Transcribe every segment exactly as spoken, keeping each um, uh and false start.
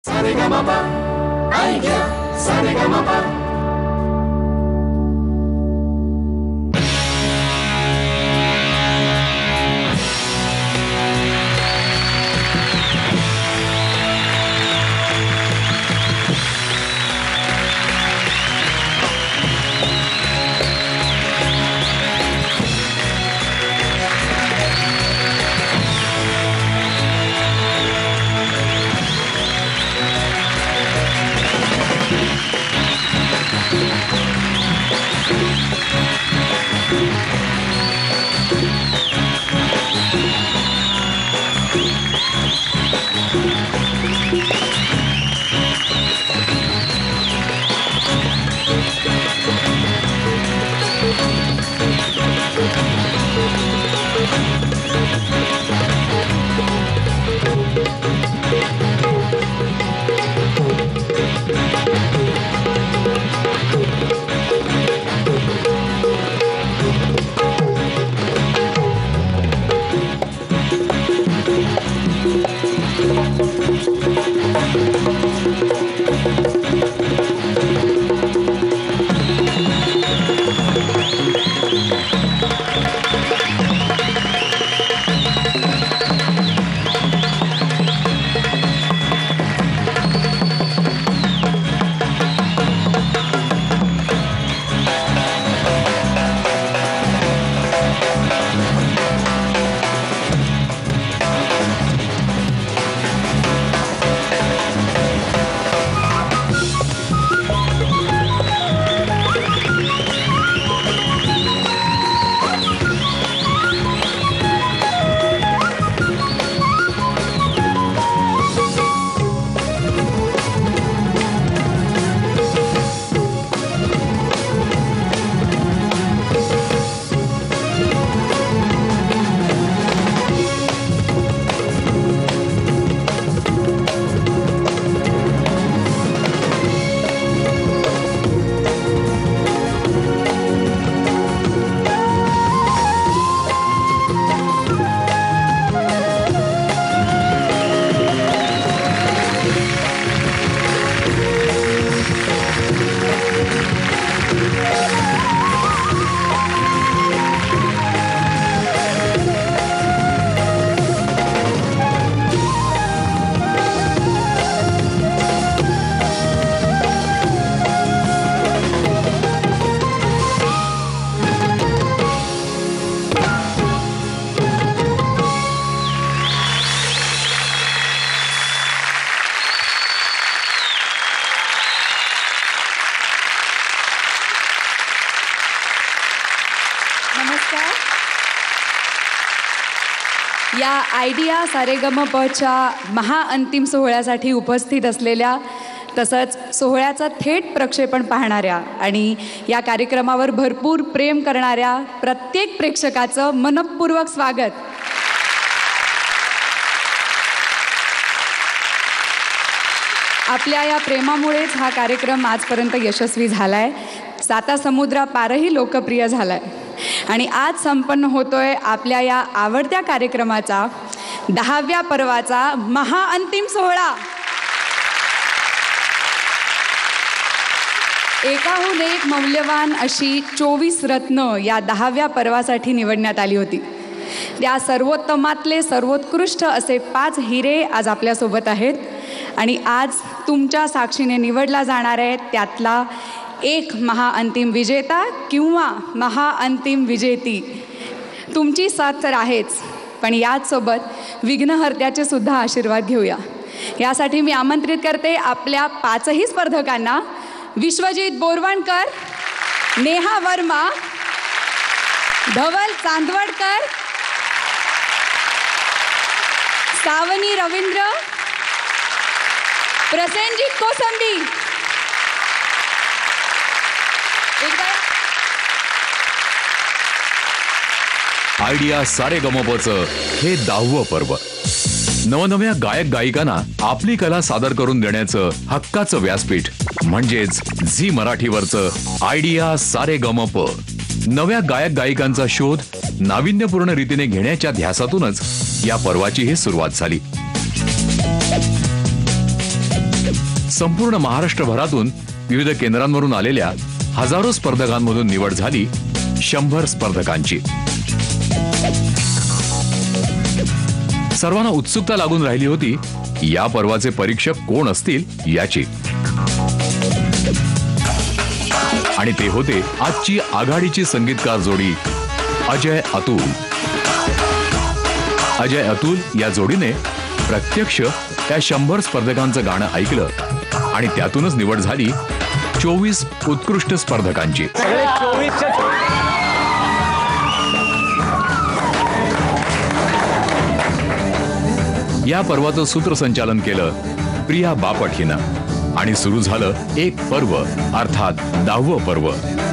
Saregama, Idea, Saregama. या Idea सारेगमपच्या महाअंतिम सोहळ्यासाठी उपस्थित असलेल्या तसंच सोहळ्याचं थेट प्रक्षेपण पाहणाऱ्या आणि या कार्यक्रमावर भरपूर प्रेम करणाऱ्या प्रत्येक प्रेक्षकाचं मनपूर्वक स्वागत. आपल्या या प्रेमामुळेच हा कार्यक्रम आजपर्यंत यशस्वी झालाय, साता समुद्रापारही लोकप्रिय झालाय आणि आज संपन्न होतोय आपल्या या आवडत्या कार्यक्रमाचा दहाव्या पर्वाचा महाअंतिम सोहळा. एकाहून एक मौल्यवान अशी चोवीस रत्न या दहाव्या पर्वासाठी निवडण्यात आली होती. त्या सर्वोत्तमातले सर्वोत्कृष्ट असे पाच हिरे आज आपल्यासोबत आहेत आणि आज तुमच्या साक्षीने निवडला जाणार आहे त्यातला एक महाअंतिम विजेता किंवा महाअंतिम विजेती. तुमची साथ तर आहेच, पण याचसोबत विघ्नहर्त्याचे सुद्धा आशीर्वाद घेऊया. यासाठी मी आमंत्रित करते आपल्या पाचही स्पर्धकांना. विश्वजित बोरवणकर, नेहा वर्मा, धवल चांदवडकर, सावनी रवींद्र, प्रसेनजीत कोसंबी. आयडिया सारेगमपचं हे दहावं पर्व नवनव्या गायक गायिकांना आपली कला सादर करून देण्याचं हक्काचं व्यासपीठ म्हणजेच झी मराठीवरचं आयडिया सारेगमप. नव्या गायक गायिकांचा शोध नाविन्यपूर्ण रीतीने घेण्याच्या ध्यासातूनच या पर्वाची ही सुरुवात झाली. संपूर्ण महाराष्ट्रभरातून विविध केंद्रांवरून आलेल्या हजारो स्पर्धकांमधून निवड झाली शंभर स्पर्धकांची. सर्वांना उत्सुकता लागून राहिली होती या पर्वाचे परीक्षक कोण असतील याची. आणि ते होते आजची आघाडीची संगीतकार जोडी अजय अतुल. अजय अतुल या जोडीने प्रत्यक्ष त्या शंभर स्पर्धकांचं गाणं ऐकलं आणि त्यातूनच निवड झाली चोवीस उत्कृष्ट स्पर्धकांची. या पर्वाचं सूत्रसंचालन केलं प्रिया बापट हिनं आणि सुरू झालं एक पर्व अर्थात दहावं पर्व.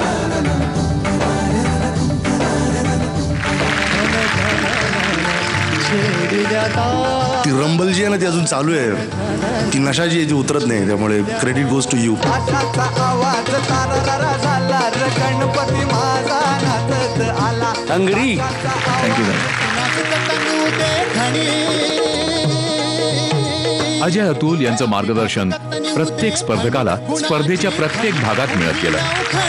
ती रंबल जी आहे ना ती अजून चालू आहे. ती नशा जी आहे ती उतरत नाही. त्यामुळे क्रेडिट गोज टू यू. अंगडी थँक्यू. अजय अतुल यांचं मार्गदर्शन प्रत्येक स्पर्धकाला स्पर्धेच्या प्रत्येक भागात मिळत गेलं.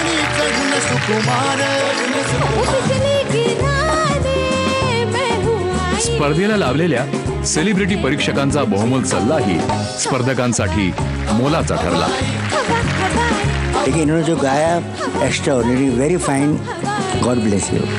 स्पर्धेला लावलेल्या सेलिब्रिटी परीक्षकांचा बहुमोल सल्लाही स्पर्धकांसाठी मोलाचा ठरला. लेकिन इन्होंने जो गाया extraordinary, very fine, God bless you.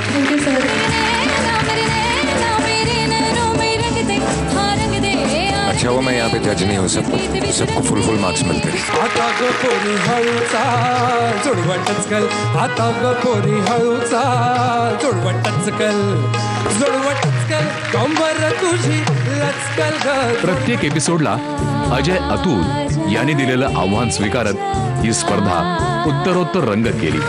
अच्छा हुआ मैं यहाँ पे जज नहीं हो सकता. सबको फुल फुल मार्क्स मिलते हैं. आता ग पोरी हळूचा जोडवटच कल. आता ग पोरी हळूचा जोडवटच कल. जोडवटच कल कंबर तुझी लचकल ग. प्रत्येक एपिसोडला अजय अतुल यांनी दिलेलं आव्हान स्वीकारत ही स्पर्धा उत्तरोत्तर रंगत गेली.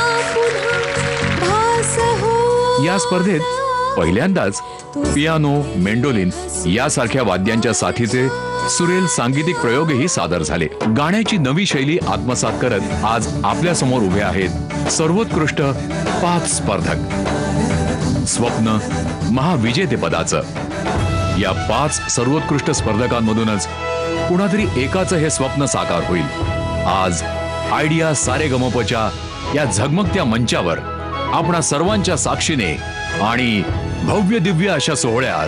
या स्पर्धेत पहिल्यांदाच पियानो, मेंडोलिन यासारख्या वाद्यांच्या साथीचे सुरेल सांगीतिक प्रयोगही सादर झाले. गाण्याची नवी शैली आत्मसात करत आज आपल्या समोर उभे आहेत सर्वोत्कृष्ट पाच स्पर्धक. स्वप्न महाविजेतेपदाचं. या पाच सर्वोत्कृष्ट स्पर्धकांमधूनच कुणातरी एकाचं हे स्वप्न साकार होईल. आज आयडिया सारेगमपच्या या झगमगत्या मंचावर आपणा सर्वांच्या साक्षीने आणि भव्य दिव्य अशा सोहळ्यात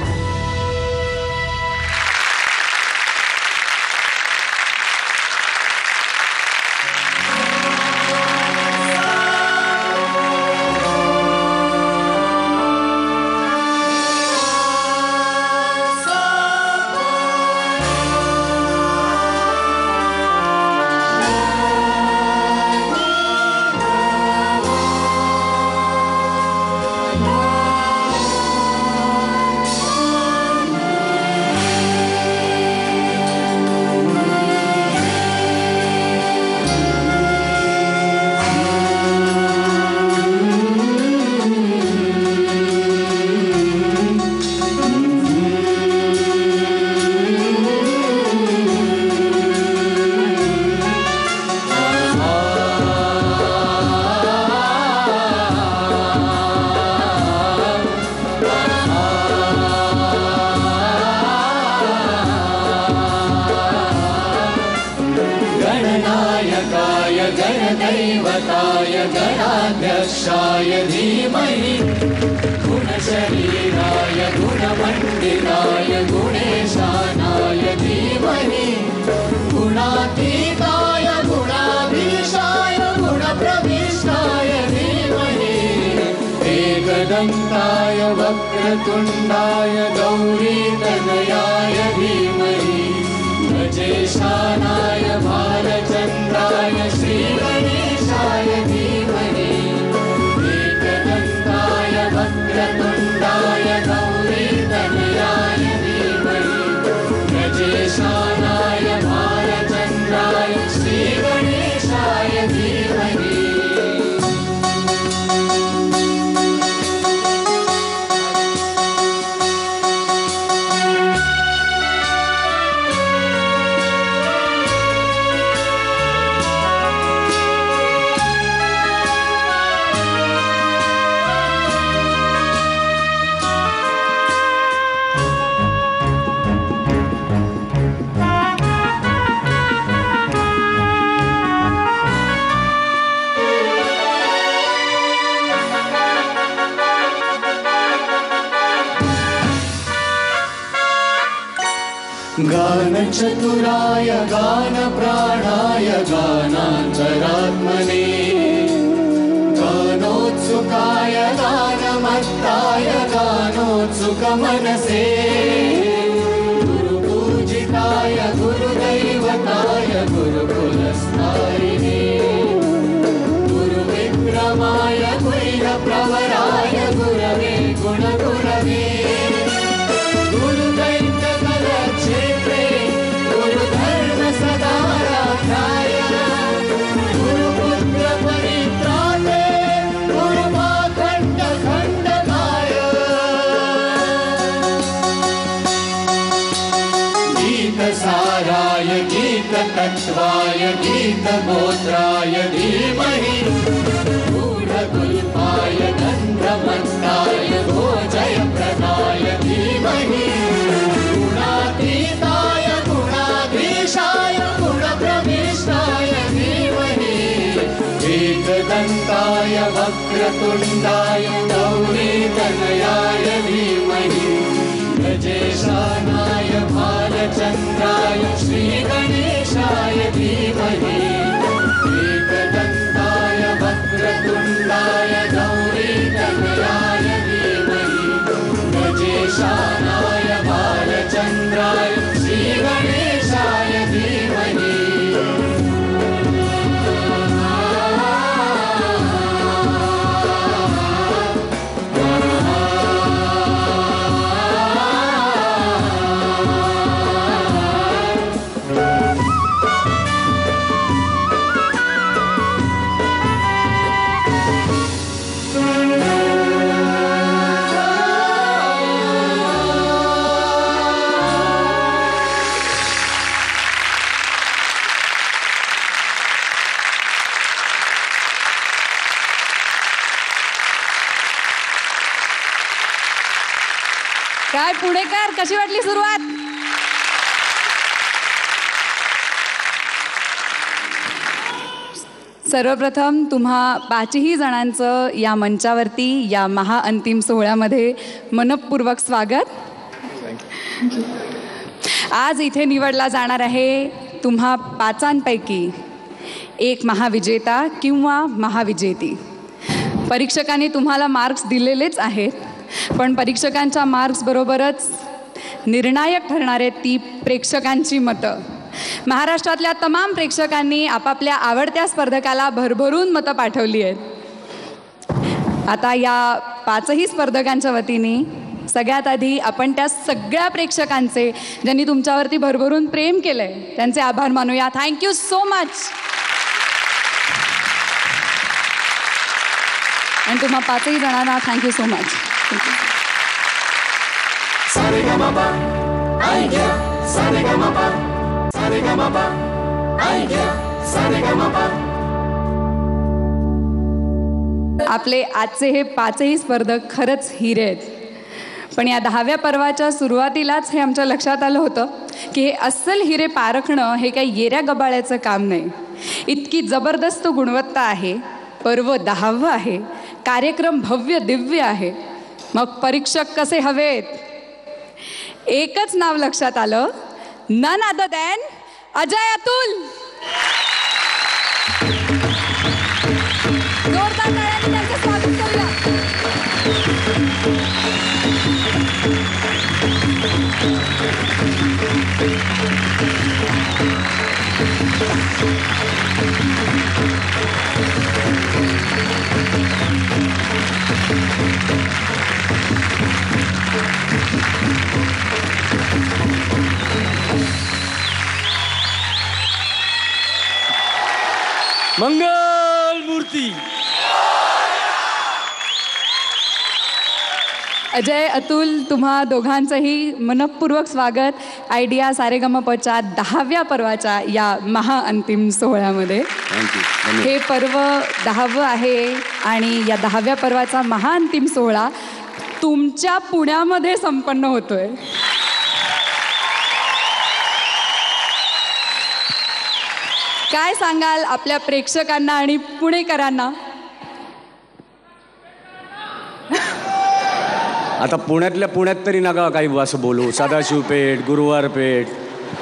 गणदैवताय गणाध्यक्षाय धीमहि गुणशरीराय गुणमण्डिताय गुणेशानाय धीमहि गुणातीताय गुणाधीशाय गुणप्रविष्टाय धीमहि एकदन्ताय वक्रतुण्डाय गौरीतनयाय धीमहि गजेशानाय भालचन्द्राय श्रीगणेशाय धीमहि एकदन्ताय वक्रतुण्डाय गौरीतनयाय धीमहि गजेशानाय भालचन्द्राय श्रीगणेशाय धीमहि. गानचतुराय गानप्राणाय गानान्तरात्मने गानोत्सुकाय गानमत्ताय गानोत्सुकमनसे गुरुपूजिताय गुरुदैवताय गुरुकुलस्थायिने गुरुविक्रमाय गुह्यप्रवराय गुरवे गुणगुरवे गुरुदैत्यकलक्षेत्रे गुरुधर्मसदाराध्याय गुरुपुत्रपरित्राते गुरुपाखण्डखण्डकाय गीतसाराय गीततत्त्वाय गीतगोत्राय धीमहि गूढगुल्पाय गन्धमत्ताय भोजयप्रदाय धीमहि गुणातीताय गुणाधीशाय गुणप्रविष्टाय धीमहि एकदन्ताय वक्रतुण्डाय गौरीतनयाय धीमहि गजेशानाय भालचन्द्राय श्रीगणेशाय धीमहि एकदन्ताय वक्रतुण्डाय गौरीतनयाय धीमहि गजेशानाय भालचन्द्राय श्रीगणेशाय धीमहि काय पुणेकर, कशी वाटली सुरुवात? सर्वप्रथम तुम्हा पाचही जणांचं या मंचावरती या महाअंतिम सोहळ्यामध्ये मनपूर्वक स्वागत. आज इथे निवडला जाणार आहे तुम्हा पाचांपैकी एक महाविजेता किंवा महाविजेती. परीक्षकांनी तुम्हाला मार्क्स दिलेलेच आहेत, पण परीक्षकांच्या मार्क्स बरोबरच निर्णायक ठरणारे ती प्रेक्षकांची मतं. महाराष्ट्रातल्या तमाम प्रेक्षकांनी आपापल्या आवडत्या स्पर्धकाला भरभरून मतं पाठवली आहेत. आता या पाचही स्पर्धकांच्या वतीने सगळ्यात आधी आपण त्या सगळ्या प्रेक्षकांचे ज्यांनी तुमच्यावरती भरभरून प्रेम केलंय त्यांचे आभार मानूया. Thank you so much. आणि तुम्हा पाचही जणांना thank you so much. Saregamapa Idea Saregamapa Saregamapa Idea Saregamapa. आपले आजचे हे पाचही स्पर्धक खरंच हिरे आहेत. पण या दहाव्या पर्वाच्या सुरुवातीलाच हे आमच्या लक्षात आलं होतं की हे अस्सल हिरे पारखणं हे काही येऱ्या गबाळ्याचं काम नाही. इतकी जबरदस्त गुणवत्ता आहे, पर्व दहावं आहे, कार्यक्रम भव्य दिव्य आहे, मग परीक्षक कसे हवेत? एकच नाव लक्षात आलं, none other than Ajay Atul. जोरदार टाळ्यांनी त्यांचं स्वागत करूया. मंगल मूर्ती. अजय अतुल, तुम्हा दोघांचंही मनपूर्वक स्वागत आयडिया सारेगमपच्या दहाव्या पर्वाच्या या महाअंतिम सोहळ्यामध्ये. हे पर्व दहावं आहे आणि या दहाव्या पर्वाचा महाअंतिम सोहळा तुमच्या पुण्यामध्ये संपन्न होतोय. काय सांगाल आपल्या प्रेक्षकांना आणि पुणेकरांना? आता पुण्यातल्या पुण्यात तरी नका काही असं बोलू. सदाशिवपेठ, गुरुवारपेठ,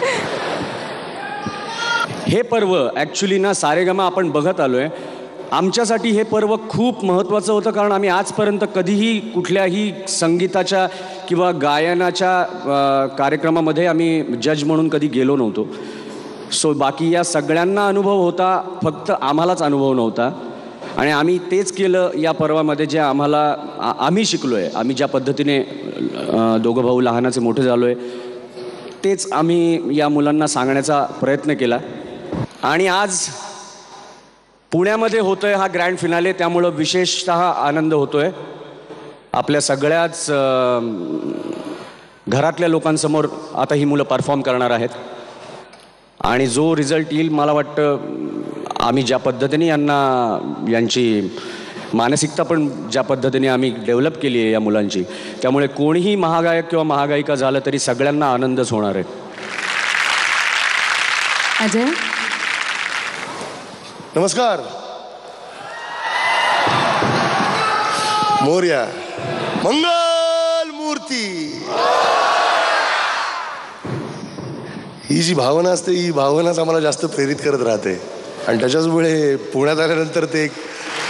हे पर्व ॲक्च्युली ना सारेगमा आपण बघत आलो आहे. आमच्यासाठी हे पर्व खूप महत्त्वाचं होतं, कारण आम्ही आजपर्यंत कधीही कुठल्याही संगीताच्या किंवा गायनाच्या कार्यक्रमामध्ये आम्ही जज म्हणून कधी गेलो नव्हतो. सो बाकी या सगळ्यांना अनुभव होता, फक्त आम्हालाच अनुभव नव्हता. आणि आम्ही तेच केलं या पर्वामध्ये, जे आम्हाला आम्ही शिकलो आहे. आम्ही ज्या पद्धतीने दोघं भाऊ लहानाचे मोठे झालो आहे, तेच आम्ही या मुलांना सांगण्याचा प्रयत्न केला. आणि आज पुण्यामध्ये होतो आहे हा ग्रँड फिनाले, त्यामुळं विशेषतः आनंद होतो आहे. आपल्या सगळ्याच घरातल्या लोकांसमोर आता ही मुलं परफॉर्म करणार आहेत. आणि जो रिझल्ट येईल, मला वाटतं आम्ही ज्या पद्धतीने यांना यांची मानसिकता पण ज्या पद्धतीने आम्ही डेव्हलप केली आहे या मुलांची, त्यामुळे कोणीही महागायक किंवा महागायिका झालं तरी सगळ्यांना आनंदच होणार आहे. अजय, नमस्कार. मोरया, मंगल मूर्ती. ही जी भावना असते, ही भावनाच आम्हाला जास्त प्रेरित करत राहते. आणि त्याच्याचमुळे पुण्यात आल्यानंतर ते एक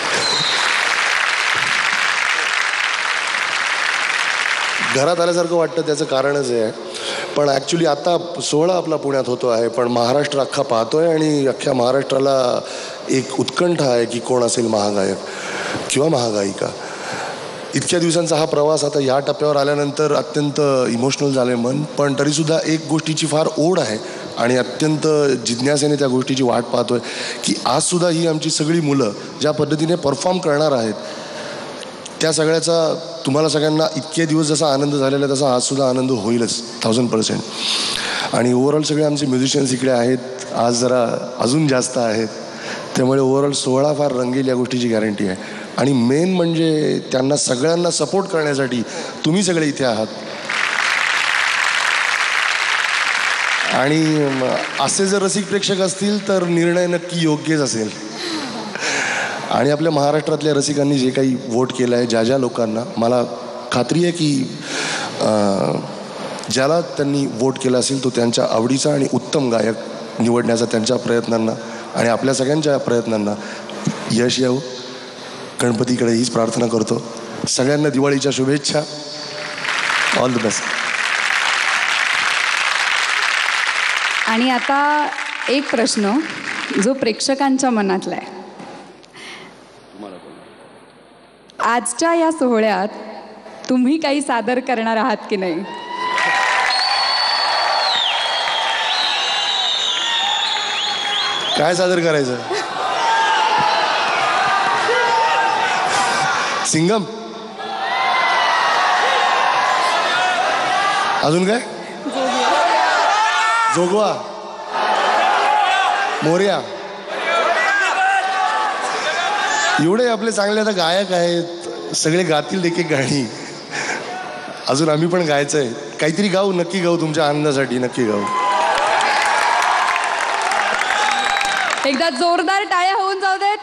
घरात आल्यासारखं वाटतं. त्याचं कारणच आहे. पण ॲक्च्युली आता सोहळा आपला पुण्यात होतो आहे, पण महाराष्ट्र अख्खा पाहतोय आणि अख्ख्या महाराष्ट्राला एक उत्कंठा आहे की कोण असेल महागायक किंवा महागायिका. इतक्या दिवसांचा हा प्रवास आता या टप्प्यावर आल्यानंतर अत्यंत इमोशनल झालं आहे मन. पण तरीसुद्धा एक गोष्टीची फार ओढ आहे आणि अत्यंत जिज्ञासेने त्या गोष्टीची वाट पाहतोय की आजसुद्धा ही आमची सगळी मुलं ज्या पद्धतीने परफॉर्म करणार आहेत, त्या सगळ्याचा तुम्हाला सगळ्यांना इतके दिवस जसा आनंद झालेला आहे तसा आजसुद्धा आनंद होईलच थाउजंड पर्सेंट. आणि ओव्हरऑल सगळे आमचे म्युझिशियन्स इकडे आहेत, आज जरा अजून जास्त आहेत. त्यामुळे ओव्हरऑल सोहळा फार रंगेल या गोष्टीची गॅरंटी आहे. आणि मेन म्हणजे त्यांना सगळ्यांना सपोर्ट करण्यासाठी तुम्ही सगळे इथे आहात. आणि असे जर रसिक प्रेक्षक असतील तर निर्णय नक्की योग्यच असेल. आणि आपल्या महाराष्ट्रातल्या रसिकांनी जे काही वोट केलं आहे, ज्या ज्या लोकांना, मला खात्री आहे की ज्याला त्यांनी वोट केलं असेल तो त्यांच्या आवडीचा आणि उत्तम गायक निवडण्याचा त्यांच्या प्रयत्नांना आणि आपल्या सगळ्यांच्या प्रयत्नांना यश यावं. गणपतीकडे हीच प्रार्थना करतो. सगळ्यांना दिवाळीच्या शुभेच्छा. All the best. आणि आता एक प्रश्न जो प्रेक्षकांच्या मनातला आहे. आजच्या या सोहळ्यात तुम्ही काही सादर करणार आहात की नाही? काय सादर करायचं? सिंगम? अजून काय? जोगवा, मोरया, एवढे आपले चांगले आता गायक आहेत, सगळे गातील एक एक गाणी. अजून आम्ही पण गायचं आहे. काहीतरी गाऊ, नक्की गाऊ, तुमच्या आनंदासाठी नक्की गाऊ. एकदा जोरदार टाळ्या होऊन जाऊ देत.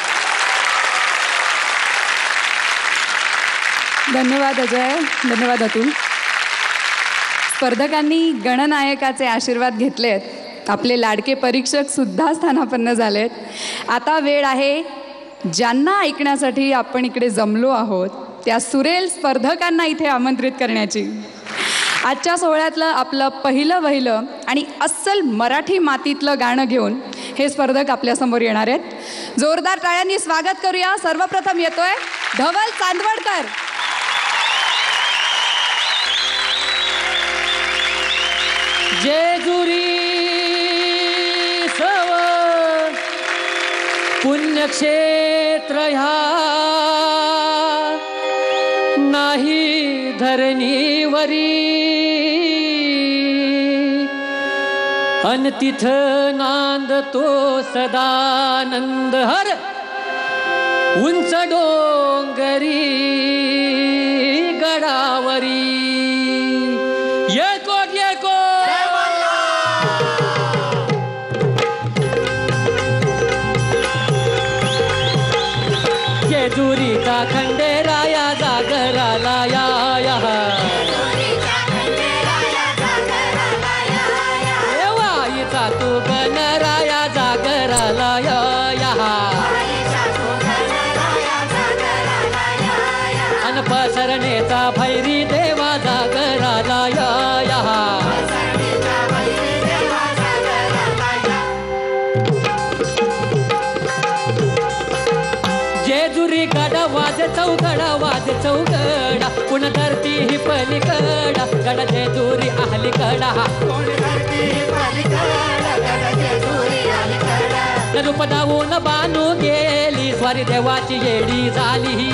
धन्यवाद अजय, धन्यवाद अतुल. स्पर्धकांनी गणनायकाचे आशीर्वाद घेतलेत. आपले लाडके परीक्षक सुद्धा स्थानापन्न झालेत. आता वेळ आहे ज्यांना ऐकण्यासाठी आपण इकडे जमलो आहोत त्या सुरेल स्पर्धकांना इथे आमंत्रित करण्याची. आजच्या सोहळ्यातलं आपलं पहिलं वहिलं आणि अस्सल मराठी मातीतलं गाणं घेऊन हे स्पर्धक आपल्यासमोर येणार आहेत. जोरदार टाळ्यांनी स्वागत करूया. सर्वप्रथम येतोय धवल चांदवडकर. जेजुरी सव पुण्यक्षेत्र ह्या नाही धरणीवरी, अन तिथं नांदतो सदानंद हर उंच डोंगरी गडावरी. येळकोट येळकोट जेजुरीचा खंडेराया जागराला या या, वाईचा तू गणराया जागराला या या अन पसरणेचा भैरी देवा जागराला या या जेजुरी गडा वाज चौगडा वाज चौगडा पुन धरती ही पलीकडा गडा जेजुरी आहली कडा रूप दावून बानू गेली स्वारी देवाची येडी झाली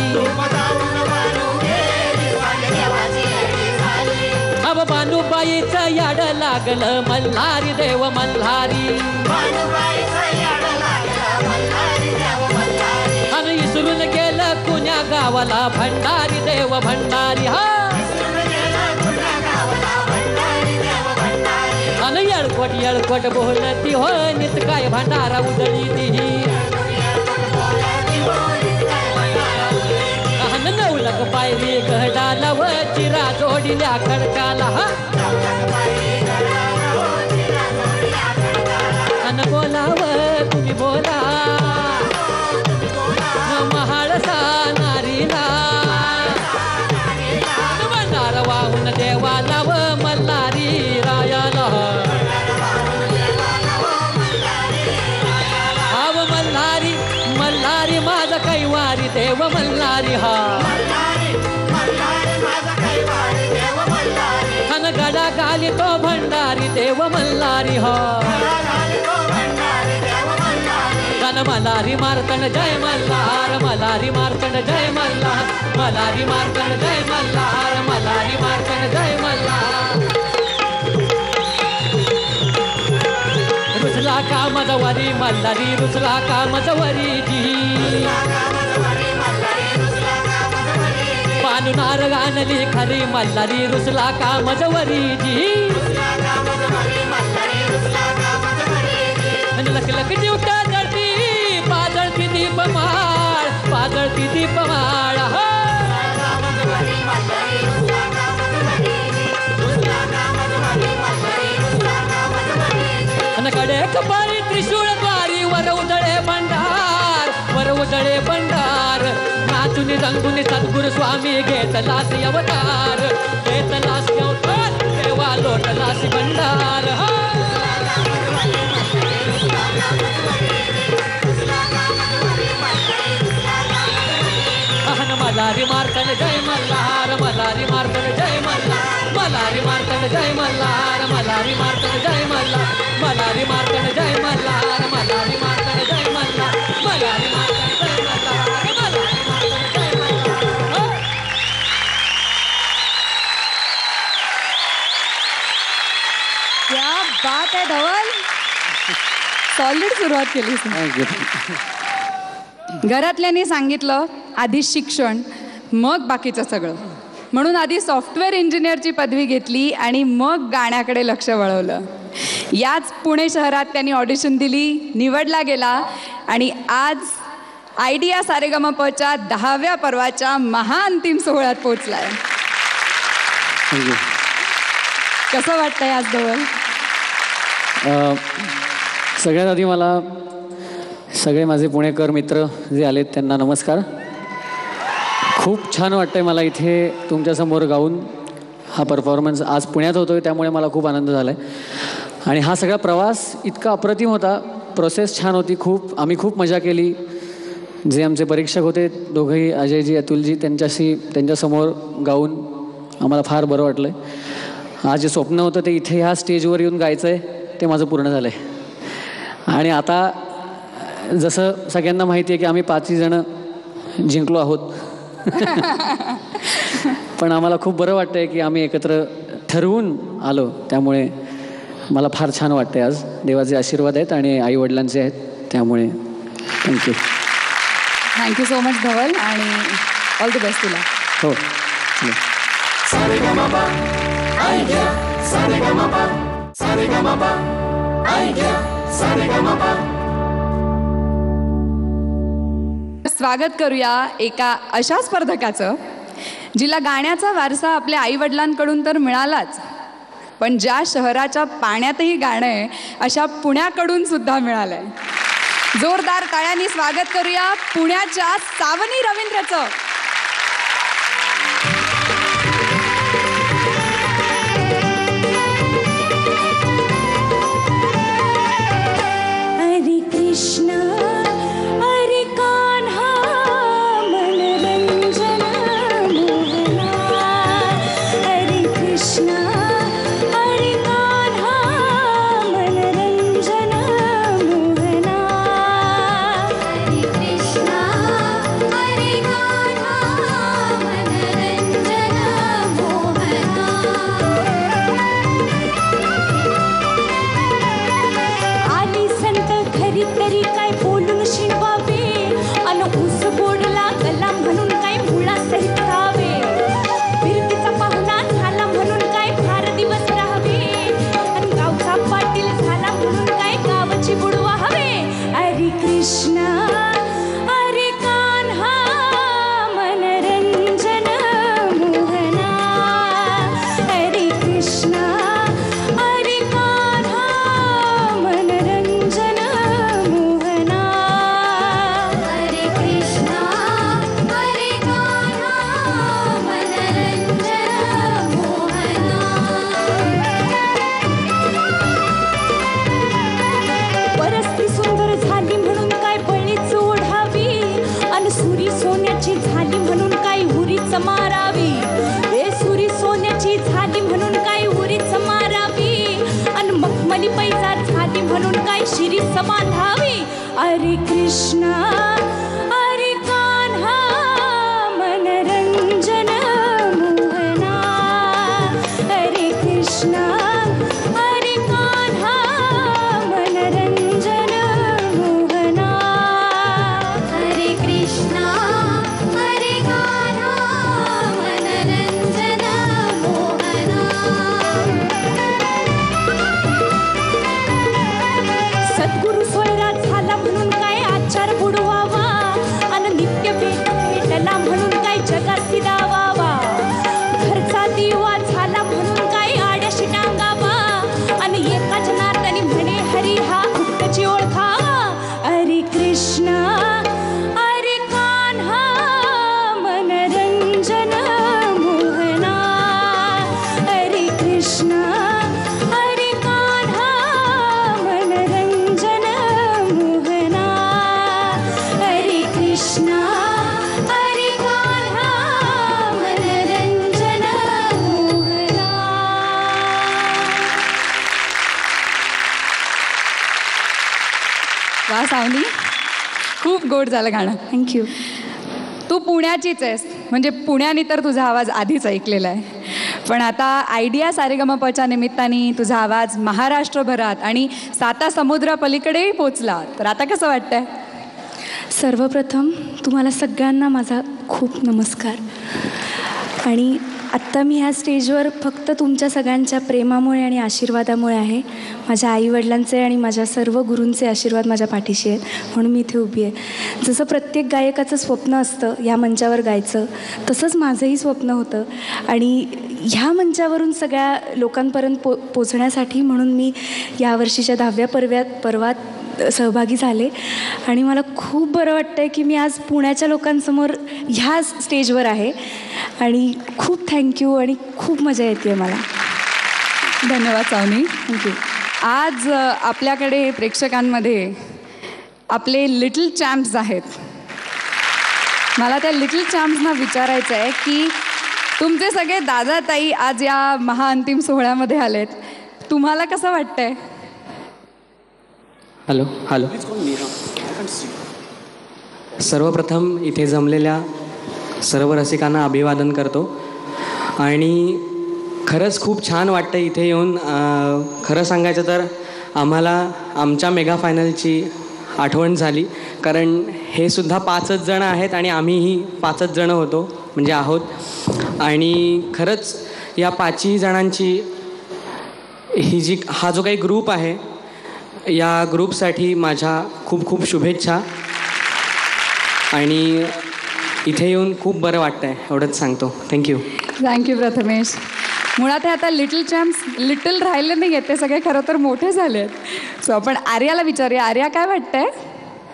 अब बानूबाईचं याड लागलं मल्हारी देव मल्हारी आणि इसरून गेलं कुण्या गावाला भंडारी देव भंडारी हा आणि येळकोट येळकोट बोलती हो नित काय भंडारा उजळी ती नवलक पायरी गडाला व चिरा जोडील्या खडकाला हा अन बोलाव तुम्ही बोला महाळसा नारीला भंडार वाहून देवाला व मल्हारी रायाला आव मल्हारी मल्हारी माझा कैवारी देव मल्हारी हा खन गडा गाली तो भंडारी देव मल्हारी हा कन मल्हारी मार्तंड जय मल्हार मल्हारी मार्तंड जय मल्हार मल्हारी मार्तंड जय मल्हार मल्हारी मार्तंड जय मल्हार रुसला का मजवरी मल्हारी रुसला का मजवरी जी पानुनार गानली खरी मल्हारी रुसला का मजवरी जी लक लक दिवटा जळती पाजळती दीपमाळ पाजळती दीपमाळ कडे कपाळी त्रिशूळ द्वारी वर उजळे भंडार वर उजळे भंडार नाचून रंगून सद्गुरु स्वामी घेतलासी अवतार घेतलासी अवतार देवा लोटलासी भंडार मल्हारी मार्तंड जय मल्हार मल्हारी मार्तंड जय मल्हार मल्हारी मार्तंड जय मल्हार मल्हारी मार्तंड जय मल्हार मल्हारी मार्तंड जय मल्हार मल्हारी मार्तंड जय मल्हार मल्हारी मार्तंड जय मल्हार मल्हारी मार्तंड जय मल्हार क्या बात आहे धवल सॉलिड सुरुवात केली घरातल्यांनी सांगितलं आधी शिक्षण मग बाकीचं सगळं म्हणून आधी सॉफ्टवेअर इंजिनियरची पदवी घेतली आणि मग गाण्याकडे लक्ष वळवलं याच पुणे शहरात त्यांनी ऑडिशन दिली निवडला गेला आणि आज आयडिया सारेगमपच्या दहाव्या पर्वाच्या महाअंतिम सोहळ्यात पोहोचलाय कसं वाटतंय आज धवल सगळ्यात आधी मला सगळे माझे पुणेकर मित्र जे आलेत त्यांना नमस्कार खूप छान वाटतंय मला इथे तुमच्यासमोर गाऊन हा परफॉर्मन्स आज पुण्यात होतोय त्यामुळे मला खूप आनंद झाला आहे आणि हा सगळा प्रवास इतका अप्रतिम होता प्रोसेस छान होती खूप आम्ही खूप मजा केली जे आमचे परीक्षक होते दोघंही अजयजी अतुलजी त्यांच्याशी त्यांच्यासमोर गाऊन आम्हाला फार बरं वाटलं आहे आज जे स्वप्न होतं ते इथे ह्या स्टेजवर येऊन गायचं आहे ते माझं पूर्ण झालं आहे आणि आता जसं सगळ्यांना माहिती आहे की आम्ही पाचही जणं जिंकलो आहोत पण आम्हाला खूप बरं वाटतं आहे की आम्ही एकत्र ठरवून आलो त्यामुळे मला फार छान वाटतं आहे आज देवाचे आशीर्वाद आहेत आणि आईवडिलांचे आहेत त्यामुळे thank you thank you so much Dhaval आणि ऑल द बेस्ट तुला हो सारेगमपा आयडिया सारेगमपा सारेगमपा आयडिया सारेगमपा स्वागत करूया एका अशा स्पर्धकाचं जिला गाण्याचा वारसा आपल्या आईवडिलांकडून तर मिळालाच पण ज्या शहराच्या पाण्यातही गाणं आहे अशा पुण्याकडून सुद्धा मिळालं आहे जोरदार टाळ्यांनी स्वागत करूया पुण्याच्या सावनी रवींद्रचं. हरे कृष्ण हरे कान्हा मनरंजन मोहना. हरे कृष्ण हरे कान्हा मनरंजन मोहना. हरे कृष्ण हरे कान्हा मनरंजन मोहना. आली संत खरी तरी काय बोलून शिकवावे अन ऊस गोडला गला म्हणून काय मुळा सहित खावे. फिरतीचा पाहुणा झाला म्हणून काय फार दिवस राहावे आणि गावचा पाटील झाला म्हणून काय गावाची बुडवा हवे. हरे कृष्ण हरे कान्हा मनरंजन मोहना. हरे कृष्ण हरे कान्हा मनरंजन मोहना. हरे कृष्ण हरे कान्हा मनरंजन मोहना. परस्ती सुंदर झाली म्हणून काय बळीच ओढावी अन सुरी सोन्याची झाली म्हणून काय हुरीच मारावी. ए सुरी सोन्याची झाली म्हणून काय हुरीच मारावी अन मखमली पैजा झाली म्हणून काय शिरीच बांधावी. हरे कृष्ण हरे कान्हा मनरंजन मोहना. हरे कृष्ण हरे कान्हा मनरंजन मोहना. हरे कृष्ण हरे कान्हा मनरंजन मोहना. सद्गुरु सोयरा झाला म्हणून काय आचार बुडवावा अन नित्य भेट भेटला म्हणून काय जगात दावावा. घरचा दिवा झाला म्हणून काय आड्याशी टांगावा आणि एका जनार्दनी म्हणे हरी हा गुप्तची ओळखावा. हरे कृष्ण हरे कान्हा मनरंजन मोहना. हरे कृष्ण हरे कान्हा मनरंजन मोहना. हरे कृष्ण हरे कान्हा मनरंजन मोहना. वा सावनी, खूप गोड झालं गाणं. थँक्यू. तू पुण्याचीच आहेस म्हणजे पुण्याने तर तुझा आवाज आधीच ऐकलेला आहे. पण आता आयडिया सारेगमपच्या निमित्ताने तुझा आवाज महाराष्ट्रभरात आणि साता समुद्रापलीकडेही पोचला. तर आता कसं वाटतंय? सर्वप्रथम तुम्हाला सगळ्यांना माझा खूप नमस्कार. आणि आत्ता मी ह्या स्टेजवर फक्त तुमच्या सगळ्यांच्या प्रेमामुळे आणि आशीर्वादामुळे आहे. माझ्या आईवडिलांचे आणि माझ्या सर्व गुरूंचे आशीर्वाद माझ्या पाठीशी आहेत म्हणून मी इथे उभी आहे. जसं प्रत्येक गायकाचं स्वप्न असतं या मंचावर गायचं, तसंच माझंही स्वप्न होतं. आणि ह्या मंचावरून सगळ्या लोकांपर्यंत पो पोचण्यासाठी म्हणून मी यावर्षीच्या दहाव्या पर्व्यात पर्वात सहभागी झाले. आणि मला खूप बरं वाटतं आहे की मी आज पुण्याच्या लोकांसमोर ह्या स्टेजवर आहे. आणि खूप थँक्यू आणि खूप मजा येते मला. धन्यवाद सावनी. थँक्यू. आज अ, आपल्याकडे प्रेक्षकांमध्ये आपले लिटल चॅम्प्स आहेत. मला त्या लिटल चॅम्प्सना विचारायचं आहे की तुमचे सगळे दादा ताई आज या महाअंतिम सोहळ्यामध्ये आलेत. तुम्हाला कसं वाटतंय? हॅलो हॅलो सर्वप्रथम इथे जमलेल्या सर्व रसिकांना अभिवादन करतो. आणि खरंच खूप छान वाटतं इथे येऊन. खरं सांगायचं तर आम्हाला आमच्या मेगा फायनलची आठवण झाली, कारण हे सुद्धा पाचच जण आहेत आणि आम्हीही पाचच जणं होतो म्हणजे आहोत. आणि खरंच या पाचही जणांची ही जी हा जो काही ग्रुप आहे या ग्रुपसाठी माझ्या खूप खूप शुभेच्छा. आणि इथे येऊन खूप बरं वाटतं आहे एवढंच सांगतो. थँक्यू. थँक्यू प्रथमेश. मुळात हे आता लिटल चॅम्प्स लिटल राहिले नाही आहेत, ते सगळे खरं तर मोठे झाले आहेत. सो आपण आर्याला विचारूया. आर्या, काय वाटतंय?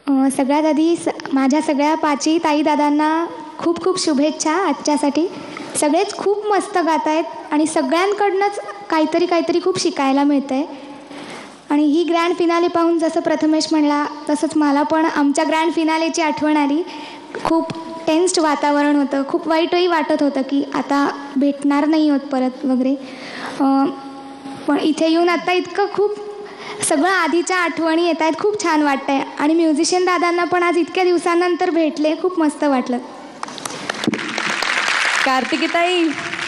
अ, सगळ्यात आधी स माझ्या सगळ्या पाचही ताई दादांना खूप खूप शुभेच्छा आजच्यासाठी. सगळेच खूप मस्त गात आहेत आणि सगळ्यांकडनंच काहीतरी काहीतरी खूप शिकायला मिळतं आहे. आणि ही ग्रँड फिनाले पाहून जसं प्रथमेश म्हणला तसंच मला पण आमच्या ग्रँड फिनालेची आठवण आली. खूप टेन्स्ड वातावरण होतं, खूप वाईटही वाटत होतं की आता भेटणार नाही होत परत वगैरे. पण इथे येऊन आता इतकं खूप सगळं आधीच्या आठवणी येत आहेत. खूप छान वाटतं आहे आणि म्युझिशियन दादांना पण आज इतक्या दिवसानंतर भेटले, खूप मस्त वाटलं. कार्तिकीताई,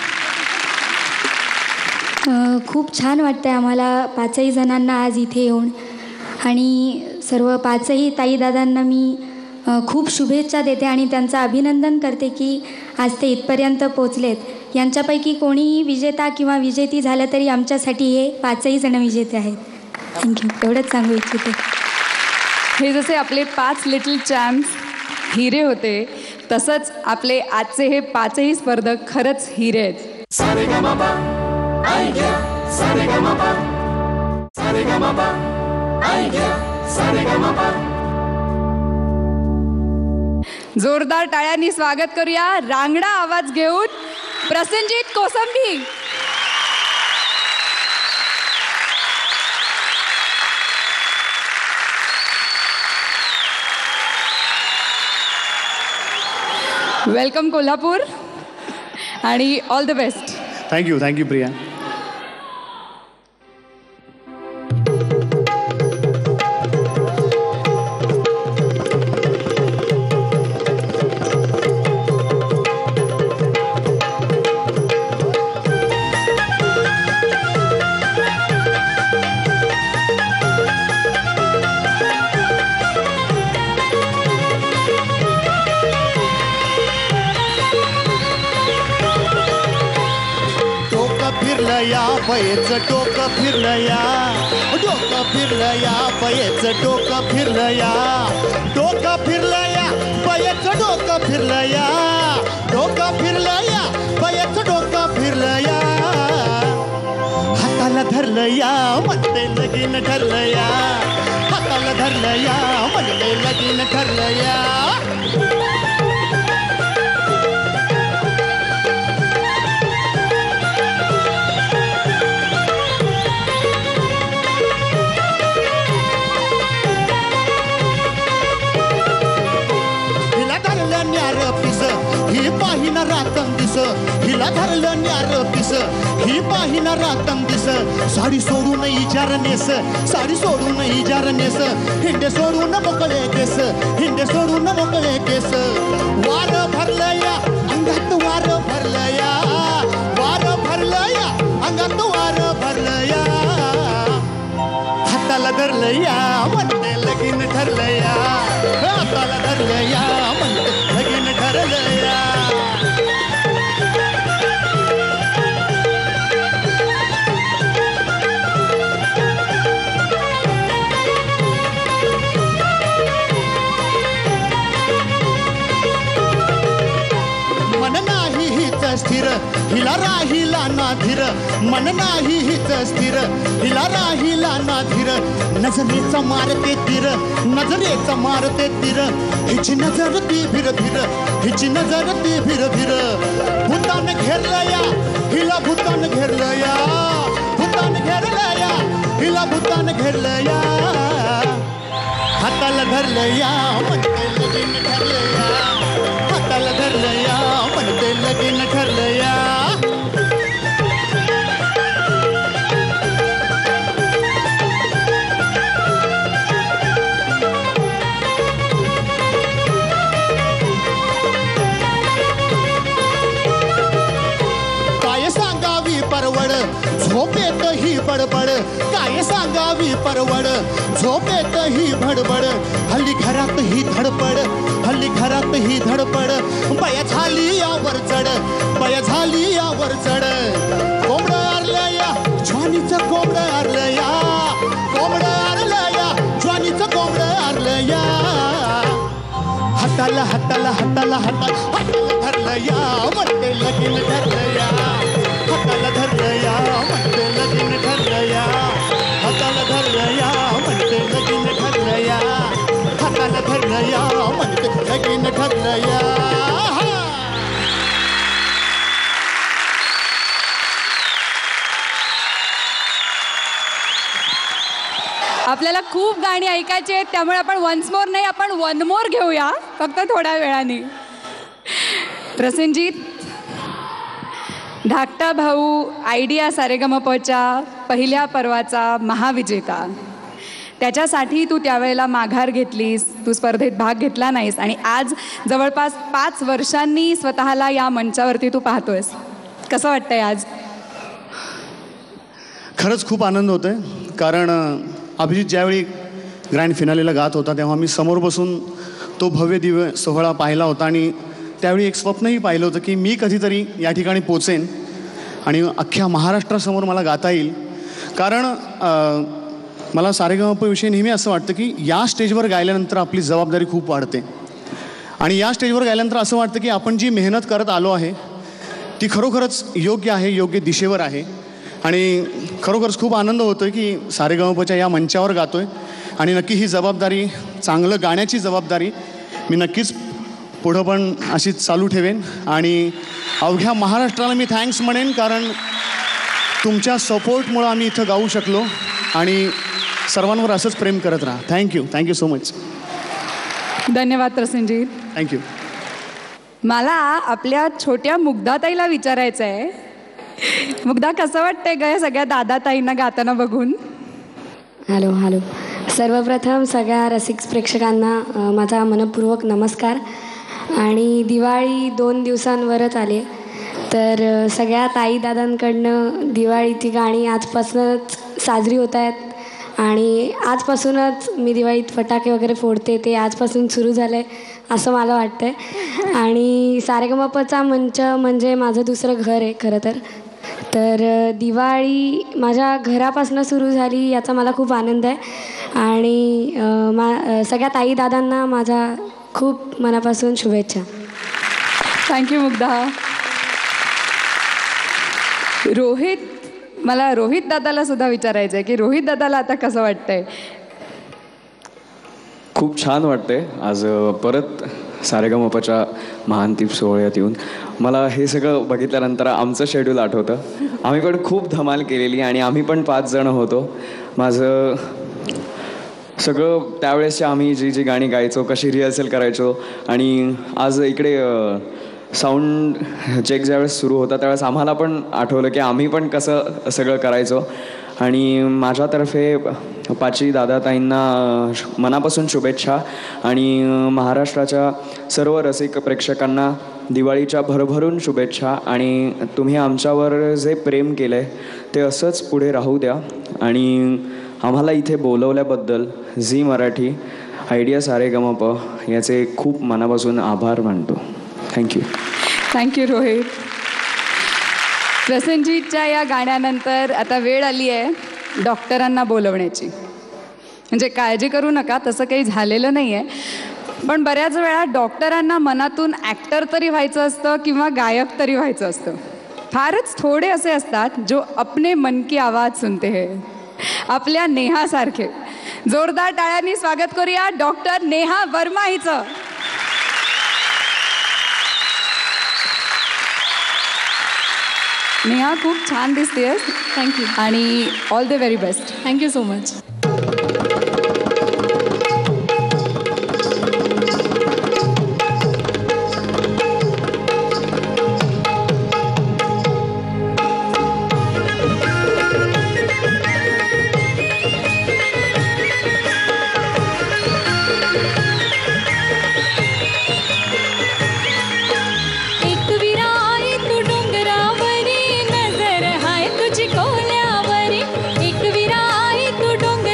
खूप छान वाटतं आहे आम्हाला पाचही जणांना आज इथे येऊन. आणि सर्व पाचही ताई दादांना मी खूप शुभेच्छा देते आणि त्यांचं अभिनंदन करते की आज ते इथपर्यंत पोचलेत. यांच्यापैकी कोणीही विजेता किंवा विजेती झालं तरी आमच्यासाठी हे पाचही जण विजेते आहेत. थँक्यू, एवढंच सांगू इच्छिते. हे जसे आपले पाच लिटल चॅम्प्स हिरे होते, तसंच आपले आजचे हे पाचही स्पर्धक खरंच हिरे आहेत. सारेगमप ऐक्या सारेगमप सारेगमप ऐक्या सारेगमप. जोरदार टाळ्यांनी स्वागत करूया रांगडा आवाज घेऊन प्रसेनजीत कोसंबी. वेलकम कोल्हापूर आणि all the best. Thank you thank you Priya. या पयचं डोकं फिरलं या, डोकं फिरलं या पयचं डोकं फिरलं या, डोकं फिरलं या पयचं डोकं फिरलं या, डोकं फिरलं या पयचं डोकं फिरलं या. हाताला धरलं या म्हणते लगीन ठरलं या, हाताला धरलं या म्हणते लगीन ठरलं या. ही पाहिना रातंग दिस, हिला धरलं न्यार पिस, ही पाहिना रातंग दिस. साडी सोडून इजार नेस, साडी सोडून इजार नेस, हिंडे सोडून मोकळे केस, हिंडे सोडून मोकळे केस. वार भरलं या अंगात वार भरलं या, वार भरलं या अंगात वार भरलं या. हाताला धरलं या म्हणते लगीन ठरलं या, हाताला धरलं या म्हणते लगीन ठरलं या. मन नाही हिच स्थिर, हिला राहिला ना धीर, मन नाही हिच स्थिर, हिला राहिला ना धीर. नजरेचा मारते तीर, नजरेचा मारते तीर, हिची नजर ती भिर भिर, हिची नजर ती भिर भिर. भूतान घेरलं या हिला, भूतान घेरलं या, भूतान घेरलं या हिला, भूतान घेरलं या. हाताला धरलं या म्हणते लगीन ठरलं या, हाताला धरलं या म्हणते लगीन ठरलं या. काय सांगावी परवड झोपेत ही बडबड, काय सांगावी परवड झोपेत ही भडबड. हल्ली घरात ही धडपड, हल्ली घरात ही धडपड. बया झाली यावर चढ, बया झाली यावर चढ. कोंबडं आरलं या ज्वानीचं कोंबडं आरलं या, कोंबडं आरलं या ज्वानीचं कोंबडं आरलं या. हाताला हाताला हाताला हाताला हाताला धरलं या म्हणते लगीन ठरलं या, हाताला धरलं या म्हणते लगीन ठरलं या, हाताला धरलं या म्हणते लगीन ठरलं या, हाताला धरलं या म्हणते लगीन ठरलं या. आपल्याला खूप गाणी ऐकायची आहेत, त्यामुळे आपण वन्स मोर नाही, आपण वन मोर घेऊया फक्त थोड्या वेळाने. प्रसेनजीत, धाकटा भाऊ आयडिया सारेगमपच्या पहिल्या पर्वाचा महाविजेता, त्याच्यासाठी तू त्यावेळेला माघार घेतलीस, तू स्पर्धेत भाग घेतला नाहीस आणि आज जवळपास पाच वर्षांनी स्वतःला या मंचावरती तू पाहतोयस. कसं वाटतंय आज? खरंच खूप आनंद होतोय, कारण अभिजित ज्यावेळी ग्रँड फिनालेला गात होता तेव्हा मी समोर बसून तो भव्य दिव्य सोहळा पाहिला होता आणि त्यावेळी एक स्वप्नही पाहिलं होतं की मी कधीतरी या ठिकाणी पोचेन आणि अख्ख्या महाराष्ट्रासमोर मला गाता येईल. कारण मला सारेगमपविषयी नेहमी असं वाटतं की या स्टेजवर गायल्यानंतर आपली जबाबदारी खूप वाढते आणि या स्टेजवर गायल्यानंतर असं वाटतं की आपण जी मेहनत करत आलो आहे ती खरोखरच योग्य आहे, योग्य दिशेवर आहे आणि खरोखरच खूप आनंद होतो आहे की सारेगमपच्या या मंचावर गातो आहे आणि नक्की ही जबाबदारी, चांगलं गाण्याची जबाबदारी मी नक्कीच पुढं पण अशीच चालू ठेवेन आणि अवघ्या महाराष्ट्राला मी थँक्स म्हणेन, कारण तुमच्या सपोर्टमुळं आम्ही इथं गाऊ शकलो आणि सर्वांवर असंच प्रेम करत राहा. Thank you, thank you so much. धन्यवाद प्रसेनजीत. थँक्यू. मला आपल्या छोट्या मुग्धाताईला विचारायचं आहे, मुग्धा कसं वाटतंय ग सगळ्या दादा ताईंना गाताना बघून? हॅलो हॅलो सर्वप्रथम सगळ्या रसिक प्रेक्षकांना अ, माझा मनपूर्वक नमस्कार. आणि दिवाळी दोन दिवसांवरच आले, तर अ, सगळ्या ताई दादांकडनं दिवाळीची गाणी आजपासूनच साजरी होत आहेत आणि आजपासूनच मी दिवाळीत फटाके वगैरे फोडते, ते आजपासून सुरू झालं आहे असं मला वाटतं आहे. आणि सारेगमपचा मंच म्हणजे माझं दुसरं घर आहे खरं तर. तर दिवाळी माझ्या घरापासून सुरू झाली याचा मला खूप आनंद आहे आणि मा सगळ्या ताई दादांना माझा खूप मनापासून शुभेच्छा. थँक्यू मुग्धा. रोहित, मला रोहित दादाला सुद्धा विचारायचं आहे की रोहित दादाला आता कसं वाटतंय? खूप छान वाटतंय आज परत सारेगमपच्या महानतीप सोहळ्यात येऊन. मला हे सगळं बघितल्यानंतर आमचं शेड्यूल आठवतं. आम्ही पण खूप धमाल केलेली आणि आम्ही पण पाच जण होतो. माझं सगळं त्यावेळेसच्या आम्ही जी जी गाणी गायचो, कशी रिहर्सल करायचो आणि आज इकडे साऊंड चेक ज्यावेळेस सुरू होता त्यावेळेस आम्हाला पण आठवलं की आम्ही पण कसं सगळं करायचो. आणि माझ्यातर्फे पाची दादाताईंना मनापासून शुभेच्छा आणि महाराष्ट्राच्या सर्व रसिक प्रेक्षकांना दिवाळीच्या भरभरून शुभेच्छा. आणि तुम्ही आमच्यावर जे प्रेम केलं आहे ते असंच पुढे राहू द्या आणि आम्हाला इथे बोलवल्याबद्दल झी मराठी, आयडिया सारेगमप याचे खूप मनापासून आभार मानतो. थँक्यू. थँक्यू रोहित. प्रसेनजीतच्या या गाण्यानंतर आता वेळ आली आहे डॉक्टरांना बोलवण्याची. म्हणजे काळजी करू नका, तसं काही झालेलं नाही आहे, पण बऱ्याच वेळा डॉक्टरांना मनातून ॲक्टर तरी व्हायचं असतं किंवा गायक तरी व्हायचं असतं. फारच थोडे असे असतात जो अपने मन की आवाज सुनते हैं. आपल्या नेहासारखे. जोरदार टाळ्यांनी स्वागत करूया डॉक्टर नेहा वर्मा हिचं. नेहा खूप छान दिसतेस. थँक्यू आणि all the very best. Thank you so much. डोंगर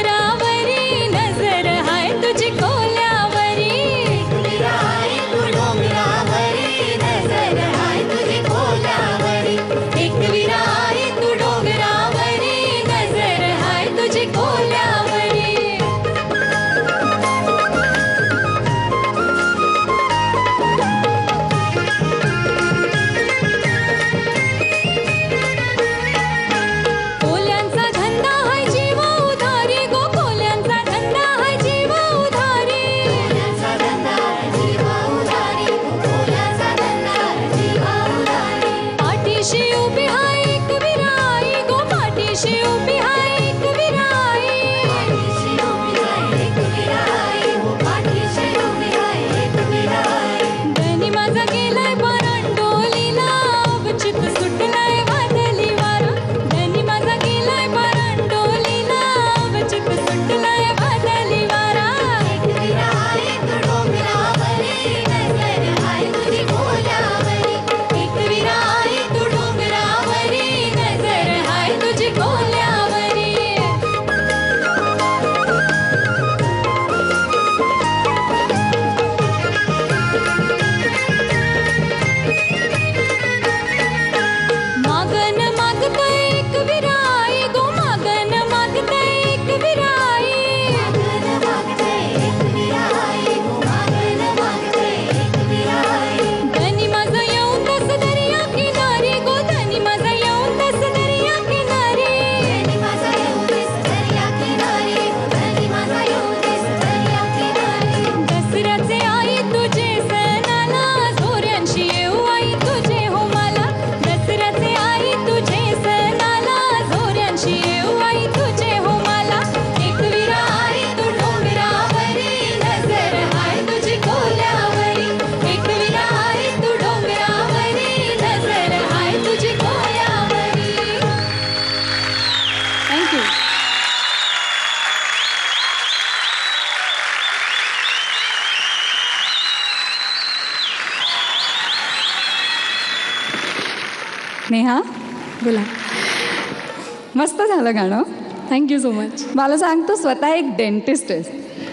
नेहा बोला. मस्त झालं गाणं. Thank you so much. मला सांगतो स्वतः एक डेंटिस्ट आहेस,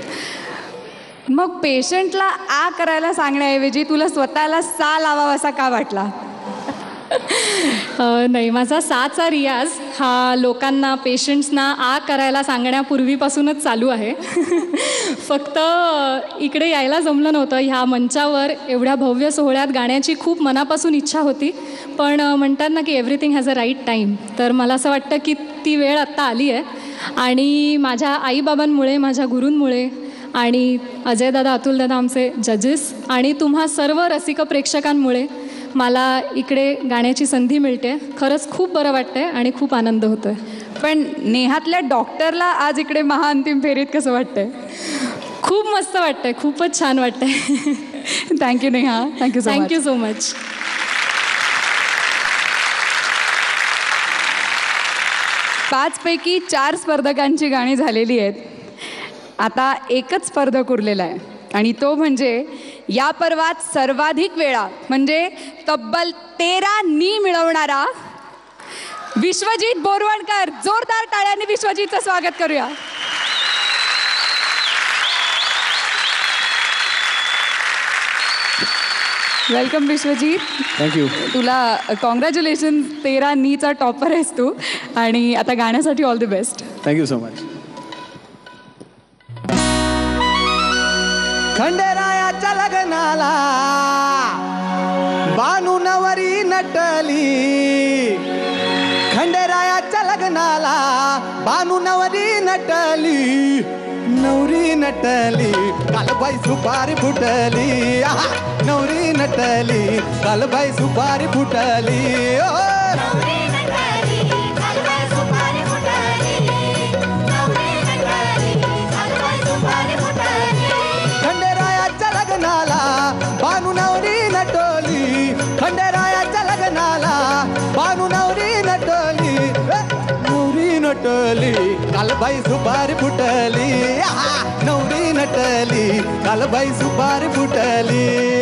मग पेशंटला आ करायला सांगण्याऐवजी तुला स्वतःला सा लावावासा का वाटला? नाही, माझा साचा रियाज हा लोकांना, पेशंट्सना आ करायला सांगण्यापूर्वीपासूनच चालू आहे. फक्त इकडे यायला जमलं नव्हतं. ह्या मंचावर एवढ्या भव्य सोहळ्यात गाण्याची खूप मनापासून इच्छा होती, पण म्हणतात ना की everything has a right time. तर मला असं वाटतं की ती वेळ आत्ता आली आहे आणि माझ्या आईबाबांमुळे, माझ्या गुरूंमुळे आणि अजयदादा, अतुलदादा आमचे जजेस आणि तुम्हा सर्व रसिक प्रेक्षकांमुळे मला इकडे गाण्याची संधी मिळते. खरंच खूप बरं वाटतंय आणि खूप आनंद होतोय. पण नेहातल्या डॉक्टरला आज इकडे महाअंतिम फेरीत कसं वाटतंय? खूप मस्त वाटतंय, खूपच छान वाटतंय. Thank you Neha. Thank you so thank you so much. पाचपैकी चार स्पर्धकांची गाणी झालेली आहेत. आता एकच स्पर्धक उरलेला आहे आणि तो म्हणजे या पर्वात सर्वाधिक वेळा म्हणजे तब्बल तेरा नी मिळवणारा विश्वजित बोरवणकर. जोरदार टाळ्यांनी विश्वजितचं स्वागत करूया. वेलकम विश्वजित. थँक्यू. तुला कॉंग्रॅच्युलेशन, तेरा नीचा टॉपर आहेस तू आणि आता गाण्यासाठी all the best. Thank you so much. खंडेरायाच्या लग्नाला बानू नवरी नटली, खंडेरायाच्या लग्नाला बानू नवरी नटली, नवरी नटली कालबाई सुपारी फुटली, नवरी नटली कालबाई सुपारी फुटली. खंडेरायाच्या लग्नाला बानू नवरी नटली, खंडेरायाच्या लग्नाला बानू नवरी नटली, नवरी नटली कालबाई सुपारी फुटली, नवरी नटली कालबाई सुपारी फुटली.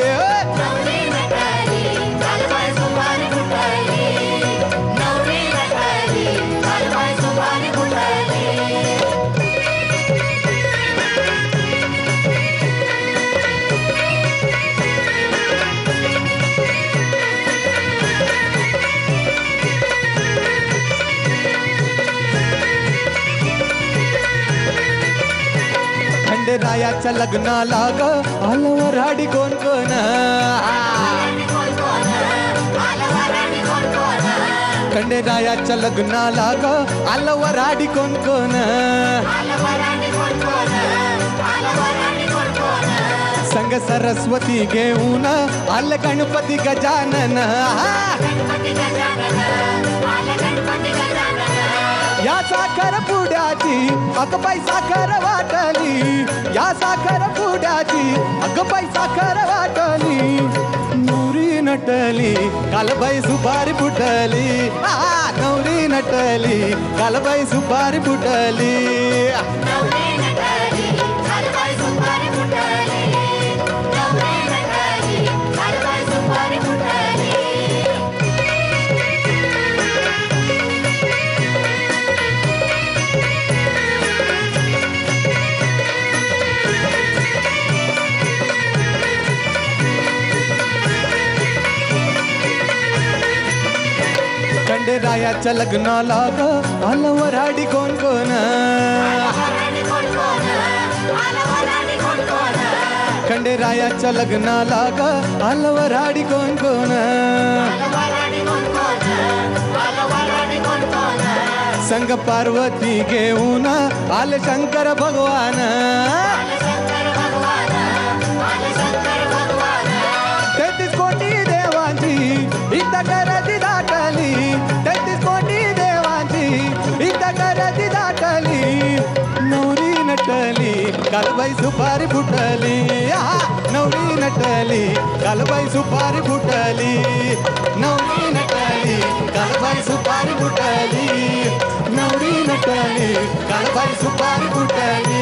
खंडेरायाच्या लग्नाला ग आलं वऱ्हाडी कोण कोण, खंडेरायाच्या लग्नाला ग आलं वऱ्हाडी कोण कोण, संग सरस्वती घेऊन आलं गणपती गजानन, या साखर पुड्याची अगबाई साखर वाटली, या साखर पुड्याची अगबाई साखर वाटली, नवरी नटली कालबाई सुपारी फुटली, नवरी नटली कालबाई सुपारी फुटली. खंडेरायाच्या लग्नाला ग आलं वऱ्हाडी कोण कोण, खंडेरायाच्या लग्नाला ग आलं वऱ्हाडी कोण कोण, संग पार्वती घेऊन आले शंकर भगवान, तेहतीस कोटी देवांची इथं करती दाटली, तेहतीस कोटी देवांची इथं करती दाटली, नवरी नटली कालबाई सुपारी फुटली, नवरी नटली कालबाई सुपारी फुटली, नवरी नटली कालबाई सुपारी फुटली, नवरी नटली कालबाई सुपारी फुटली.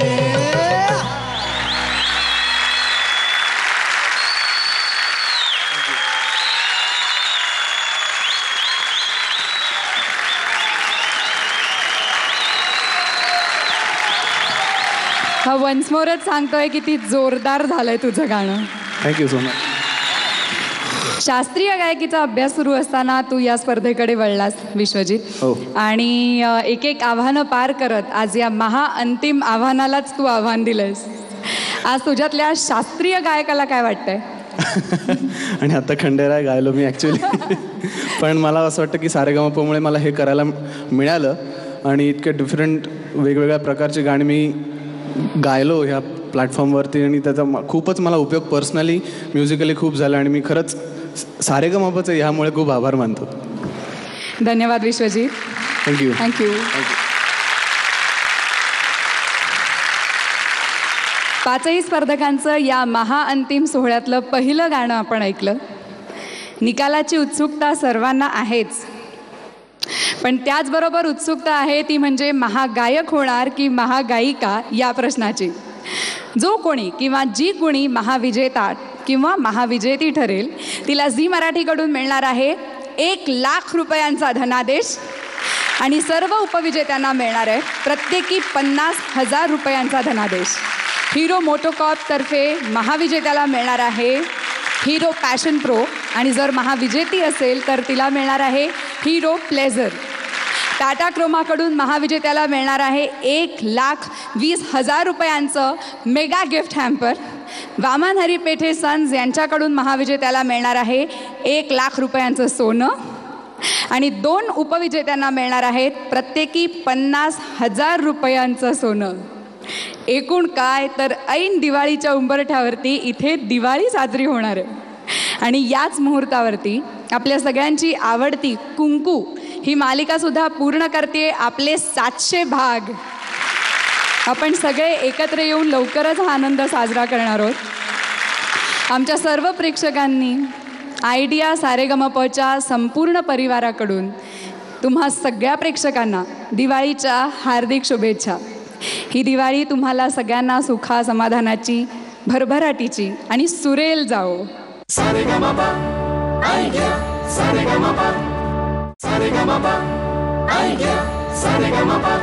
हा वन्स मोरच सांगतोय किती जोरदार झालंय तुझं गाणं. Thank you so much. शास्त्रीय गायकीचा अभ्यास सुरू असताना तू या स्पर्धेकडे वळलास विश्वजित. हो. आणि अ, एक एक आव्हानं पार करत आज या महाअंतिम आव्हानालाच तू आव्हान दिलंयस. आज तुझ्यातल्या शास्त्रीय गायकाला काय वाटतंय? आणि आता खंडेराय गायलो मी ॲक्च्युली. पण मला असं वाटतं की सारेगमपमुळे मला हे करायला मिळालं आणि इतके डिफरंट वेगवेगळ्या प्रकारची गाणी मी गायलो ह्या प्लॅटफॉर्मवरती आणि त्याचा म- खूपच मला उपयोग पर्सनली म्युझिकली खूप झाला आणि मी खरंच सारेगमपचं ह्यामुळे खूप आभार मानतो. धन्यवाद विश्वजित. थँक्यू. थँक्यू. पाचही स्पर्धकांचं या महाअंतिम सोहळ्यातलं पहिलं गाणं आपण ऐकलं. निकालाची उत्सुकता सर्वांना आहेच, पण त्याचबरोबर उत्सुकता आहे ती म्हणजे महागायक होणार की महागायिका या प्रश्नाची. जो कोणी किंवा जी कोणी महाविजेता किंवा महाविजेती ठरेल तिला झी मराठीकडून मिळणार आहे एक लाख रुपयांचा धनादेश आणि सर्व उपविजेत्यांना मिळणार आहे प्रत्येकी पन्नास हजार रुपयांचा धनादेश. हिरो मोटोकॉप तर्फे महाविजेत्याला मिळणार आहे हिरो पॅशन प्रो आणि जर महाविजेती असेल तर तिला मिळणार आहे हिरो प्लेझर. टाटा क्रोमाकडून महाविजेत्याला मिळणार आहे एक लाख वीस हजार रुपयांचं mega gift hamper. Waman Haripethe Sons यांच्याकडून महाविजेत्याला मिळणार आहे एक लाख रुपयांचं सोनं आणि दोन उपविजेत्यांना मिळणार आहेत प्रत्येकी पन्नास हजार रुपयांचं सोनं. एकूण काय तर ऐन दिवाळीच्या उंबरठ्यावरती इथे दिवाळी साजरी होणार आहे आणि याच मुहूर्तावरती आपल्या सगळ्यांची आवडती कुंकू ही मालिकासुद्धा पूर्ण करते आपले सातशे भाग. आपण सगळे एकत्र येऊन लवकरच हा आनंद साजरा करणार आहोत. आमच्या सर्व प्रेक्षकांनी आयडिया सारेगमपच्या संपूर्ण परिवाराकडून तुम्हा सगळ्या प्रेक्षकांना दिवाळीच्या हार्दिक शुभेच्छा. ही दिवाळी तुम्हाला सगळ्यांना सुखा समाधानाची भरभराटीची आणि सुरेल जाओ. Saregamapa Idea Saregamapa Saregamapa Idea Saregamapa.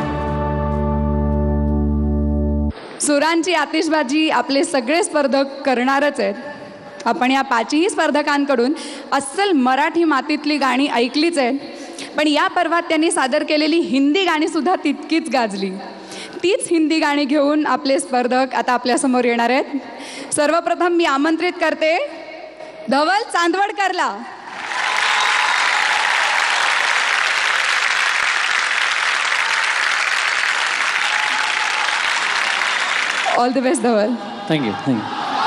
सुरांची आतिषबाजी आपले सगळे स्पर्धक करणारच आहेत. आपण या पाचही स्पर्धकांकडून अस्सल मराठी मातीतली गाणी ऐकलीच आहेत, पण या पर्वात त्यांनी सादर केलेली हिंदी गाणीसुद्धा तितकीच गाजली. तीच हिंदी गाणी घेऊन आपले स्पर्धक आता आपल्यासमोर येणार आहेत. सर्वप्रथम मी आमंत्रित करते धवल चांदवडकरला. All the best Dhaval. Thank you thank you.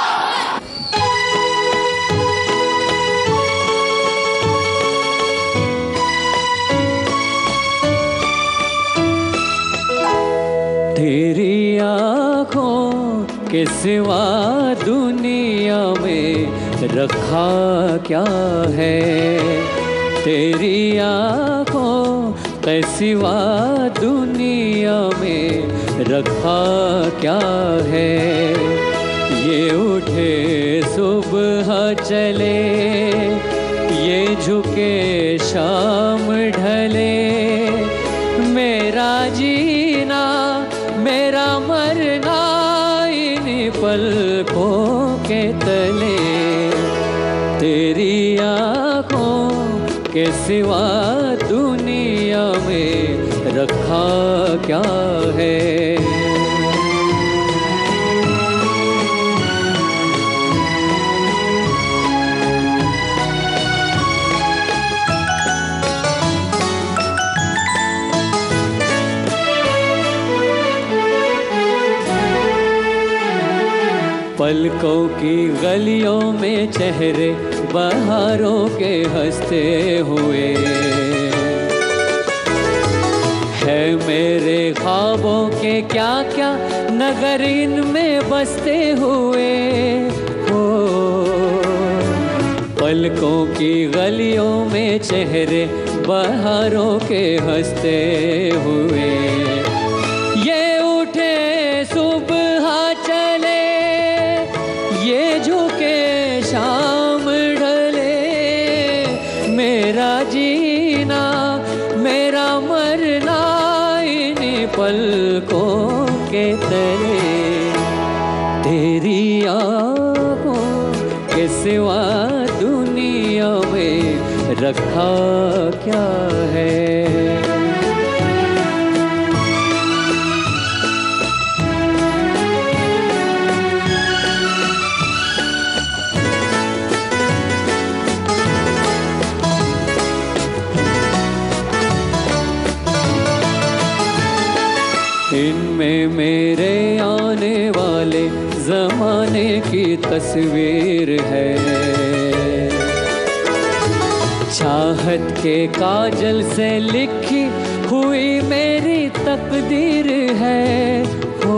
तेरी आँखों के सिवा दुनिया में रखा क्या है, तेरी आँखों के सिवा दुनिया में रखा क्या है. ये उठे सुबह चले, ये झुके शाम ढले, मेरा जीना मेरा मरना इन पलकों के तले. तेरी आँखों के सिवा दुनिया में रखा क्या है. पलकों की गलियों में चेहरे बहारों के हंसते हुए, है मेरे ख्वाबों के क्या क्या नगर इनमें बसते हुए. हो पलकों की गलियों में चेहरे बहारों के हंसते हुए, ये उठे सुबह चले, ये झुके शाम ढले, मेरा जीना मेरा मरना इन पलकों के तले. तेरी आँखों के सिवा दुनिया में रखा क्या है। इनमें मेरे आने वाले जमाने की तस्वीर है, चाहत के काजल से लिखी हुई मेरी तकदीर है। हो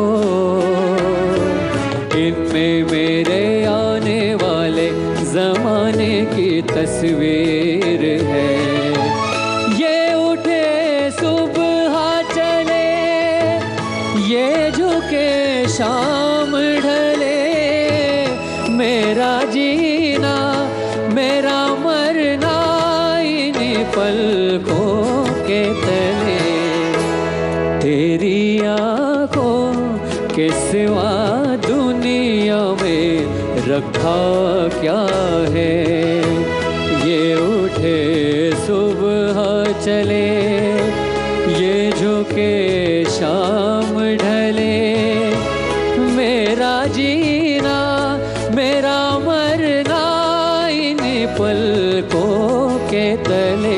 इनमें मेरे आने वाले जमाने की तस्वीर है। ये उठे सुबह चले, ये झुके शाम ढले, मेरा जीना मेरा मरना इन्हीं पलकों के तले। तेरी आँखों के सिवा दुनिया में रखा क्या है। ये उठे सुबह चले, ये झुके शाम ढले, मेरा जीना मेरा मरना इन्हीं पलकों के तले।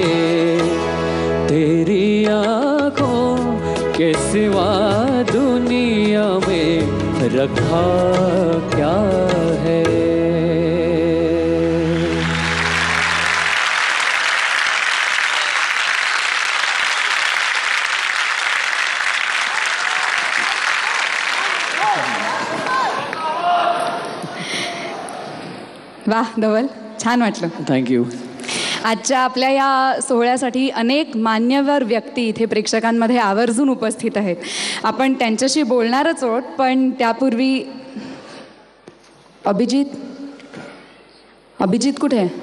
तेरी आँखों के सिवा दुनिया में रखा क्या है। वाह धवल, छान वाटलं. थँक्यू. आजच्या आपल्या या सोहळ्यासाठी अनेक मान्यवर व्यक्ती इथे प्रेक्षकांमध्ये आवर्जून उपस्थित आहेत. आपण त्यांच्याशी बोलणारच आहोत, पण त्यापूर्वी अभिजित अभिजित कुठे आहे?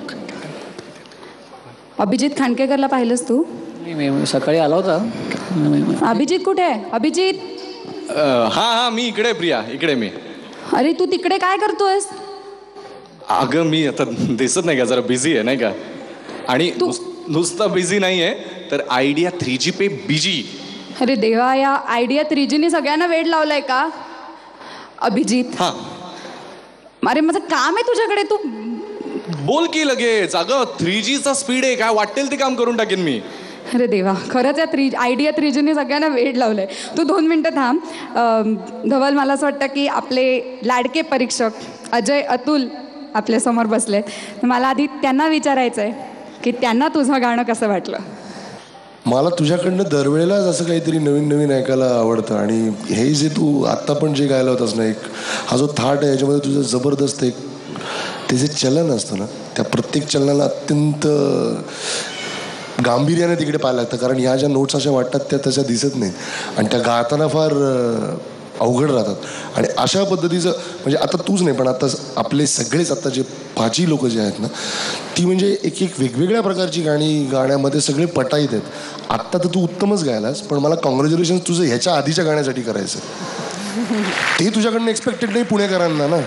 अभिजित खांडकेकरला पाहिलंस तू? मी सकाळी आला होता. अभिजित कुठे आहे? अभिजित. हा हा मी इकडे प्रिया, इकडे मी. अरे तू तिकडे काय करतोयस? अगं मी आता दिसत नाही का, जरा बिझी आहे नाही का. आणि नुसतं बिझी नाही आहे तर आयडिया थ्री जी पे बिजी. अरे देवा, या आयडिया थ्री जीने सगळ्यांना वेड लावलाय का? अभिजित. हा अरे माझं काम आहे तुझ्याकडे, तू बोल की लगेच. अगं थ्री जीचा स्पीड आहे, काय वाटेल ते काम करून टाकेन मी. अरे देवा, खरंच या थ्री आयडिया थ्री जीने सगळ्यांना वेड लावलंय. तू दोन मिनटं थांब. धवल, मला असं वाटतं की आपले लाडके परीक्षक अजय अतुल आपल्यासमोर बसलेत. मला आधी त्यांना विचारायचं आहे की त्यांना तुझं गाणं कसं वाटलं. मला तुझ्याकडनं दरवेळेलाच असं काहीतरी नवीन नवीन ऐकायला आवडतं. आणि हे जे तू आत्ता पण जे गायला होतास ना, एक हा जो थाट आहे याच्यामध्ये तुझं जबरदस्त एक ते जे चलन असतं ना, त्या प्रत्येक चलनाला अत्यंत गांभीर्याने तिकडे पाहायला लागतं. कारण ह्या ज्या नोट्स अशा वाटतात त्या तशा दिसत नाहीत आणि त्या गाताना फार अवघड राहतात. आणि अशा पद्धतीचं म्हणजे आता तूच नाही पण आता आपले सगळेच आता जे पाची लोक जे आहेत ना, ती म्हणजे एक एक वेगवेगळ्या प्रकारची गाणी गाण्यामध्ये सगळे पटाईत आहेत. आत्ता तर तू उत्तमच गायलास, पण मला कॉंग्रॅच्युलेशन तुझं ह्याच्या आधीच्या गाण्यासाठी करायचं. ते तुझ्याकडनं एक्सपेक्टेड नाही पुणेकरांना ना,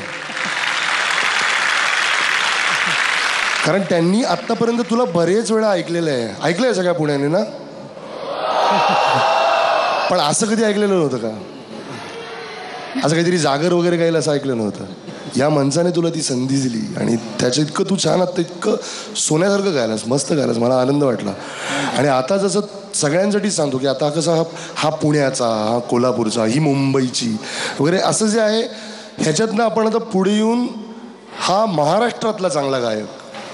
कारण त्यांनी आत्तापर्यंत तुला बरेच वेळा ऐकलेलं आहे. ऐकलंय सगळ्या पुण्याने ना, पण असं कधी ऐकलेलं नव्हतं का? असं काहीतरी जागर वगैरे गायला असं ऐकलं नव्हतं. या माणसाने तुला ती संधी दिली आणि त्याचं इतकं तू छान आत्ता इतकं सोन्यासारखं गायलास, मस्त गायलास, मला आनंद वाटला. आणि आता जसं सगळ्यांसाठीच सांगतो की आता कसं हा हा पुण्याचा, हा कोल्हापूरचा, ही मुंबईची वगैरे असं जे आहे ह्याच्यातनं आपण आता पुढे येऊन हा महाराष्ट्रातला चांगला गायक,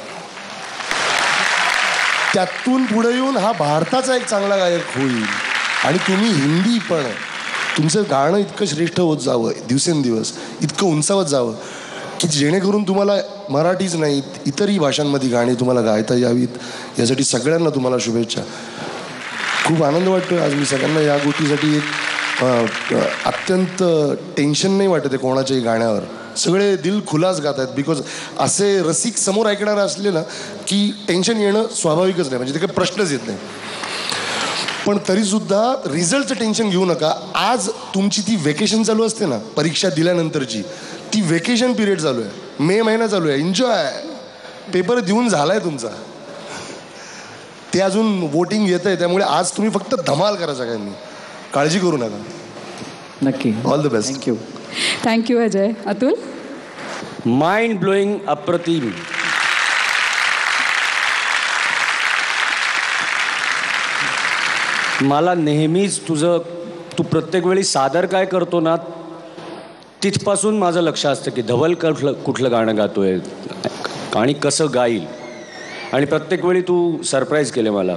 त्यातून पुढे येऊन हा भारताचा एक चांगला गायक होईल. आणि तुम्ही हिंदी पण तुमचं गाणं इतकं श्रेष्ठ होत जावं, दिवसेंदिवस इतकं उंचावत जावं की जेणेकरून तुम्हाला मराठीच नाही इतरही भाषांमध्ये गाणी तुम्हाला गायता यावीत. यासाठी सगळ्यांना तुम्हाला शुभेच्छा. खूप आनंद वाटतो आज मी सगळ्यांना या गोष्टीसाठी. एक अत्यंत टेन्शन नाही वाटत आहे कोणाच्याही गाण्यावर, सगळे दिल खुलास गात आहेत. बिकॉज असे रसिक समोर ऐकणारे असले ना की टेन्शन येणं स्वाभाविकच नाही, म्हणजे ते काही प्रश्नच येत नाही. पण तरीसुद्धा रिझल्टचं टेन्शन घेऊ नका. आज तुमची ती वेकेशन चालू असते ना, परीक्षा दिल्यानंतरची, ती वेकेशन पिरियड चालू आहे, मे महिना चालू आहे. एन्जॉय. पेपर देऊन झालाय तुमचा, ते अजून वोटिंग येत आहे, त्यामुळे आज तुम्ही फक्त धमाल करा सगळ्यांनी, काळजी करू नका. नक्की. All the best. Thank you. Thank you Ajay. Atul. Mind blowing, अप्रतिम. मला नेहमीच तुझं, तू प्रत्येक वेळी सादर काय करतो ना, तिथपासून माझं लक्ष असतं की धवल कुठलं कुठलं गाणं गातोय आणि कसं गाईल. आणि प्रत्येक वेळी तू सरप्राईज केले मला.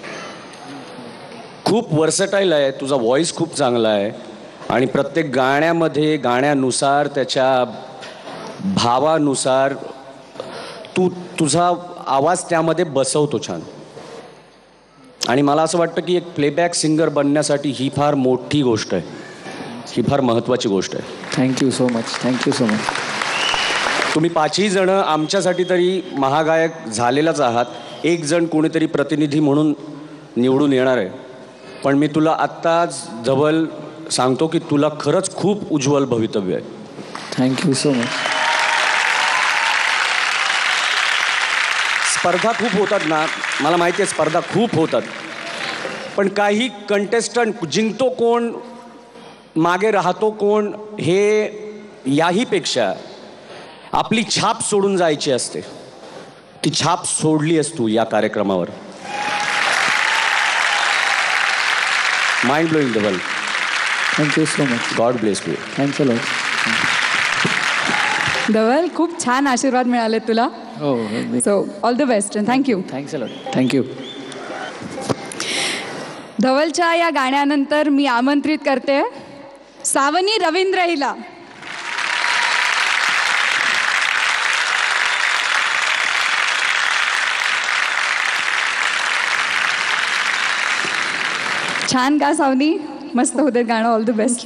खूप वर्सटाईल आहे तुझा, व्हॉईस खूप चांगला आहे आणि प्रत्येक गाण्यामध्ये गाण्यानुसार त्याच्या भावानुसार तू तुझा आवाज त्यामध्ये बसवतो छान. आणि मला असं वाटतं की एक प्लेबॅक सिंगर बनण्यासाठी ही फार मोठी गोष्ट आहे, ही फार महत्त्वाची गोष्ट आहे. Thank you so much. Thank you so much. तुम्ही पाचही जणं आमच्यासाठी तरी महागायक झालेलाच आहात. एक जण कोणीतरी प्रतिनिधी म्हणून निवडून येणार आहे. पण मी तुला आत्ताच धवल सांगतो की तुला खरंच खूप उज्ज्वल भवितव्य आहे. Thank you so much. स्पर्धा खूप होतात ना, मला माहिती आहे स्पर्धा खूप होतात, पण काही कंटेस्टंट जिंकतो कोण, मागे राहतो कोण, हे याहीपेक्षा आपली छाप सोडून जायची असते. ती छाप सोडली आहेस तू या कार्यक्रमावर. Mind blowing Dhaval. Thank you so much. God bless you. Thanks a lot. Dhaval, खूप छान आशीर्वाद मिळाले तुला. हो. So all the best and thank you. Thanks a lot. Thank you. धवलच्या या गाण्यानंतर मी आमंत्रित करते सावनी रवींद्र हिला. छान गा सावनी, मस्त होते गाणं. All the best.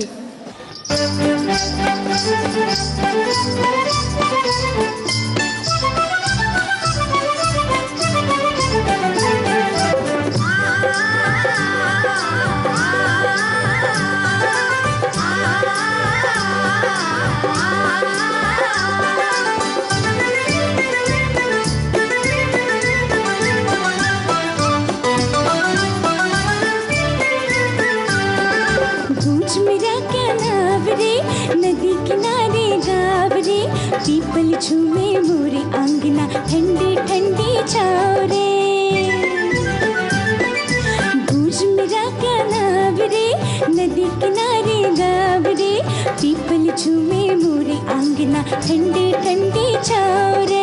नदी किनारे गाँव रे, पीपल झूमे मोरे आंगना, ठंडी ठंडी छाँव रे. गूंज मेरा क्या नाम रे, नदी किनारे गाँव रे, पीपल झूमे मोरे आंगना, ठंडी ठंडी छाँव रे.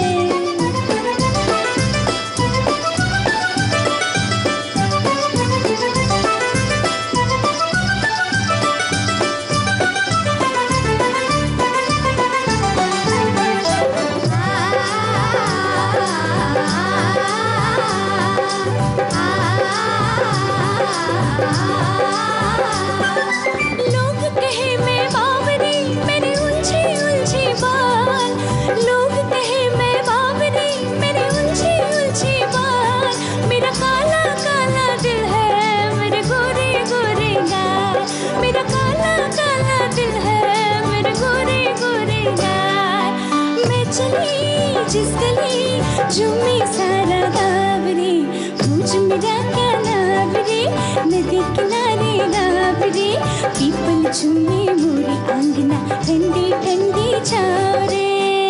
लोग कहे मैं बावरी, मेरे उलझे उलझे बाल. लोग कहे मैं बावरी, मेरे उलझे उलझे बाल. मेरा काला काला दिल है, मेरे गोरे गोरे गाल. मेरा काला काला दिल है, मेरे गोरे गोरे गाल. मैं चली जिस गली, झूमी सारा गाँव रे. पूछ मेरा क्या नाम रे, नदी किनारे गाँव रे, पीपल झूमे मोरे आंगना, ठंडी ठंडी छाँव रे.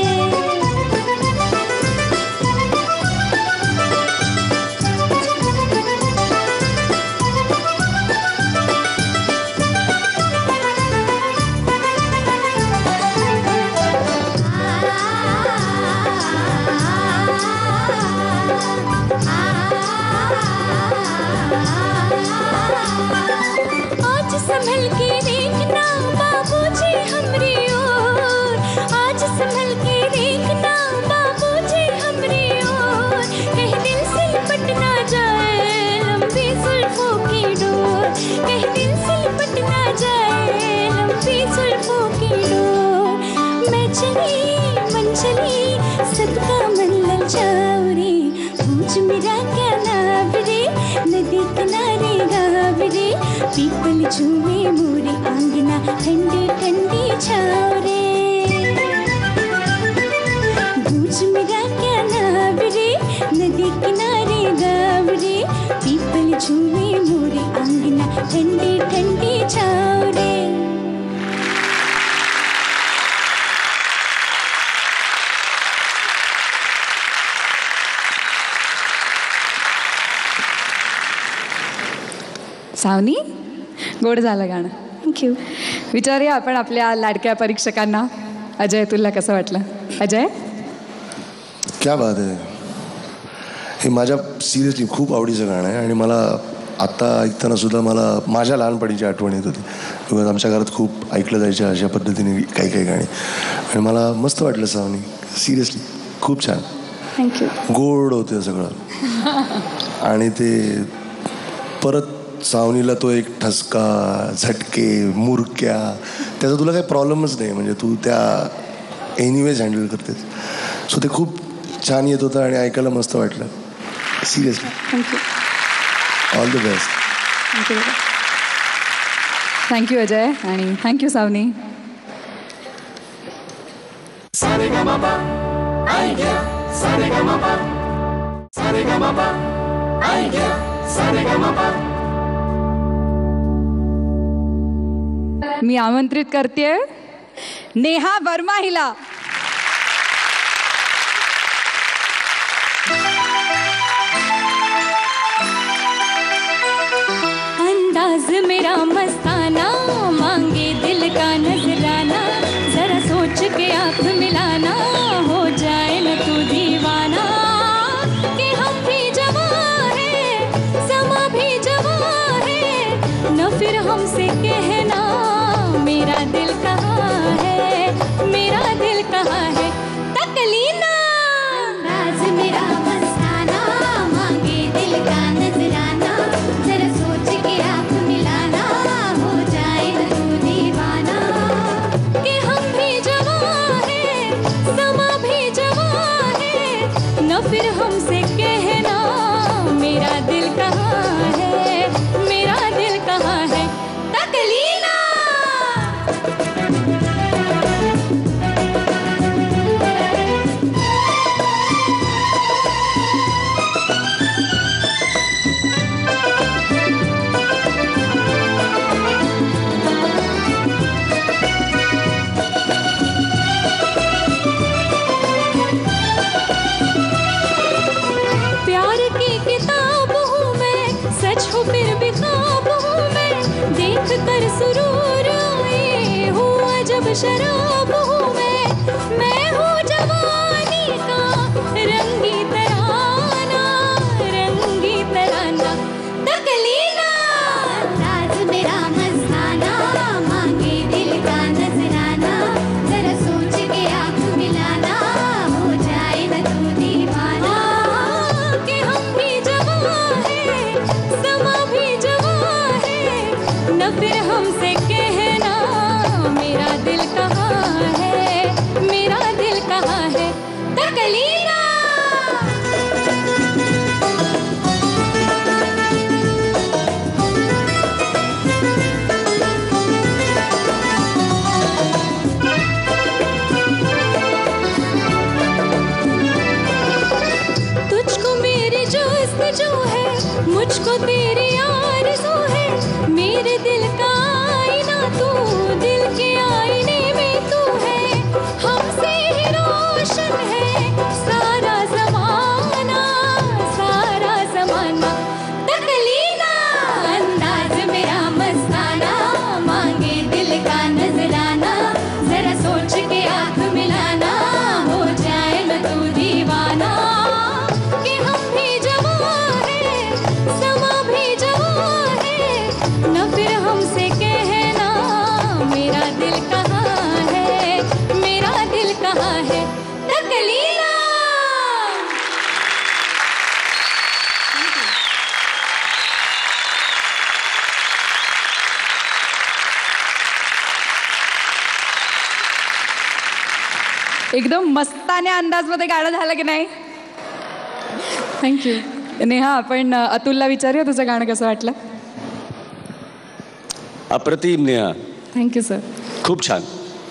आज संभल के देखना बाबूजी हमरी ओर. आज संभल के देखना बाबूजी हमरी ओर. कहीं दिल से लिपट ना जाए लंबी जुल्फों की डोर. कहीं दिल से लिपट ना जाए लंबी जुल्फों की डोर. मैं चली मन चली सबका मन ललचाओ रे. पूछ मेरा क्या नाम रे, नदी किनारे पीपल झूमे मोरे आंगना ठंडी ठंडी छाँव रे गूंज मेरा क्या नाम रे नदी किनारे गाँव रे पीपल झूमे मोरे आंगना ठंडी ठंडी छाँव रे। सावनी, गोड झालं गाणं. थँक्यू. विचारूया आपण आपल्या लाडक्या परीक्षकांना. अजय, तुला कसं वाटलं? अजय, क्या बात आहे. हे माझ्या सिरियसली खूप आवडीचं गाणं आहे आणि मला आत्ता ऐकताना सुद्धा मला माझ्या लहानपणीची आठवण येत होती. बिकॉज आमच्या घरात खूप ऐकलं जायच्या अशा पद्धतीने काही काही गाणी आणि मला मस्त वाटलं सावनी. सिरियसली खूप छान. थँक्यू. गोड होतं सगळं आणि ते परत सावनीला तो एक ठसका, झटके, मुरक्या, त्याचा तुला काही प्रॉब्लेमच नाही. म्हणजे तू त्या एनिवेज हँडल करतेस. सो ते खूप छान येत होतं आणि ऐकायला मस्त वाटलं. Seriously thank you. All the best. Thank you thank you Ajay आणि थँक्यू सावनी. सारेगामापा आई गया सारेगामापा सारेगामापा आई गया सारेगामापा. मी आमंत्रित करतेय नेहा वर्मा हिला. अंदाज मेरा मस्ताना मांगे दिल का नजराना जरा सोच के आंख मिलाना हो जाए न तू दीवाना कि हम भी जवां हैं समा भी जवां है न फिर हमसे कहना मेरा दिल कहाँ है मेरा दिल कहाँ है. तकलीना अंदाज मेरा मस्ताना मांगे दिल का नजराना जरा सोच के आंख मिलाना हो जाए न तू दीवाना कि हम भी जवां हैं समा भी जवां है न फिर हमसे कहना मेरा दिल कहाँ है मेरा दिल कहाँ है. तकलीना प्यार की किताब हूँ मैं सच हूँ फिर भी ख्वाब हूँ मैं देख कर सुरूर आए हुआ जब शराब हूँ मैं मैं हूँ जवानी का रंगी तराना रंगी तराना. तकलीना अंदाज मेरा मस्ताना मांगे दिल का नजराना जरा सोच के आंख मिलाना हो जाए न तू दीवाना कि हम भी जवां हैं समा भी जवां है न फिर हमसे कहना मेरा दिल कहाँ है मेरा दिल कहाँ है. तकलीना तुझको मेरी जुस्तजू है मुझको तेरी आरज़ू है मेरे दिल का आईना तू दिल के आईने में तू है हमसे ही रोशन है सारा ज़माना सारा ज़माना. तकलीना अंदाज मेरा मस्ताना मांगे दिल का नजराना जरा सोच के आंख मिलाना हो जाए न तू दीवाना कि हम भी जवां हैं समा भी जवां है न फिर हमसे कहना मेरा दिल कहाँ है मेरा दिल कहाँ है. तकलीना एकदम मस्ताने अंदाजमध्ये गाणं झालं की नाही? थँक्यू. नेहा, आपण अतुलला विचारूया तुझं गाणं कसं वाटलं. अप्रतिम नेहा. Thank you sir. खूप छान.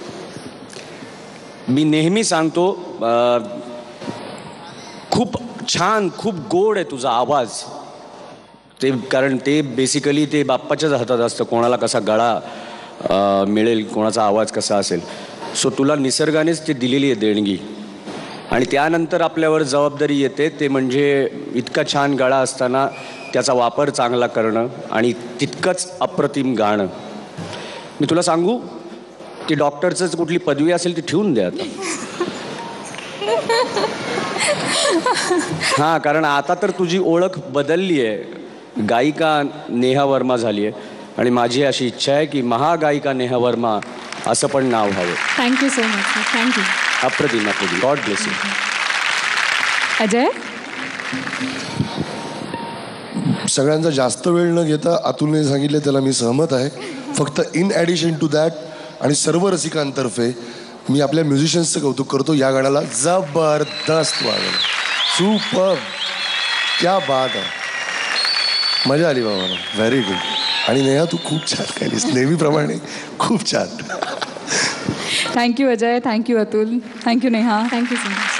मी नेहमी सांगतो अं, खूप छान, खूप गोड आहे तुझा आवाज. ते कारण ते बेसिकली ते बाप्पाच्याच हातात असतं, कोणाला कसा गळा अं, मिळेल, कोणाचा आवाज कसा असेल. सो तुला निसर्गानेच ते दिलेली आहे देणगी. आणि त्यानंतर आपल्यावर जबाबदारी येते, ते म्हणजे इतका छान गळा असताना त्याचा वापर चांगला करणं आणि तितकंच अप्रतिम गाणं. मी तुला सांगू, ती डॉक्टरचंच कुठली पदवी असेल ती ठेवून द्या आता. हां, कारण आता तर तुझी ओळख बदलली आहे, गायिका नेहा वर्मा झाली आहे. आणि माझी अशी इच्छा आहे की महागायिका नेहा वर्मा असं पण नाव हवं. Thank you so much. थँक्यू. अप्रतिम अप्रतिम. God bless you. अजय. सगळ्यांचा जास्त वेळ न घेता अतुलने सांगितले त्याला मी सहमत आहे. फक्त इन ॲडिशन टू दॅट आणि सर्व रसिकांतर्फे मी आपल्या म्युझिशियन्सचं कौतुक करतो. या गाण्याला जबरदस्त वाजवलं. सुपर. क्या बात आहे. मजा आली बाबा. Very good. आणि नेहा तू खूप छान गायलीस नेहमीप्रमाणे. खूप छान. Thank you Ajay. Thank you Atul. Thank you Neha. Thank you so much.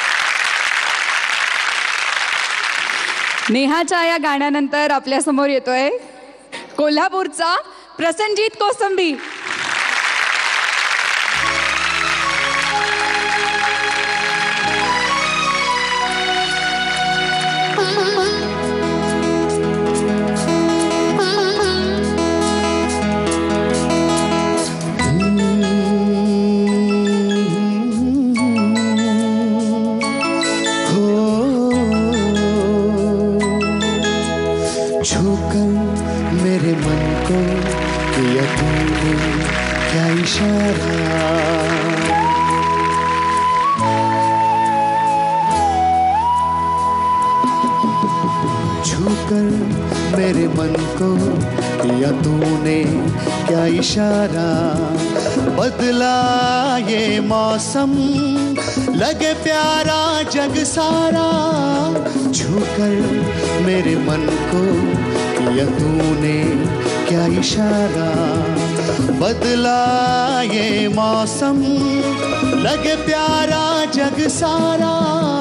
नेहाच्या या गाण्यानंतर आपल्यासमोर येतोय कोल्हापूरचा प्रसन्नजीत कोसंबी. मेरे मन को किया तूने क्या इशारा. बदला ये मौसम लगे प्यारा जग सारा. छूकर मेरे मन को किया तूने क्या इशारा. बदला ये मौसम लगे प्यारा जग सारा.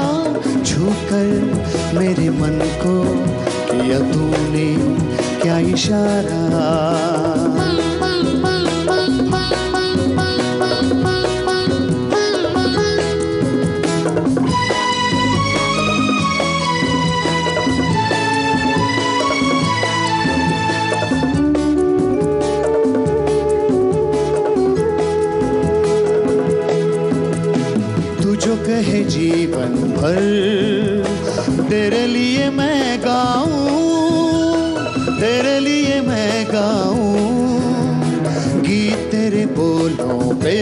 छूकर मेरे मन को किया तूने क्या इशारा. तू जो कहे जीवन भर तेरे लिए मैं गाऊं, तेरे लिए मैं गाऊं. गीत तेरे बोलों पे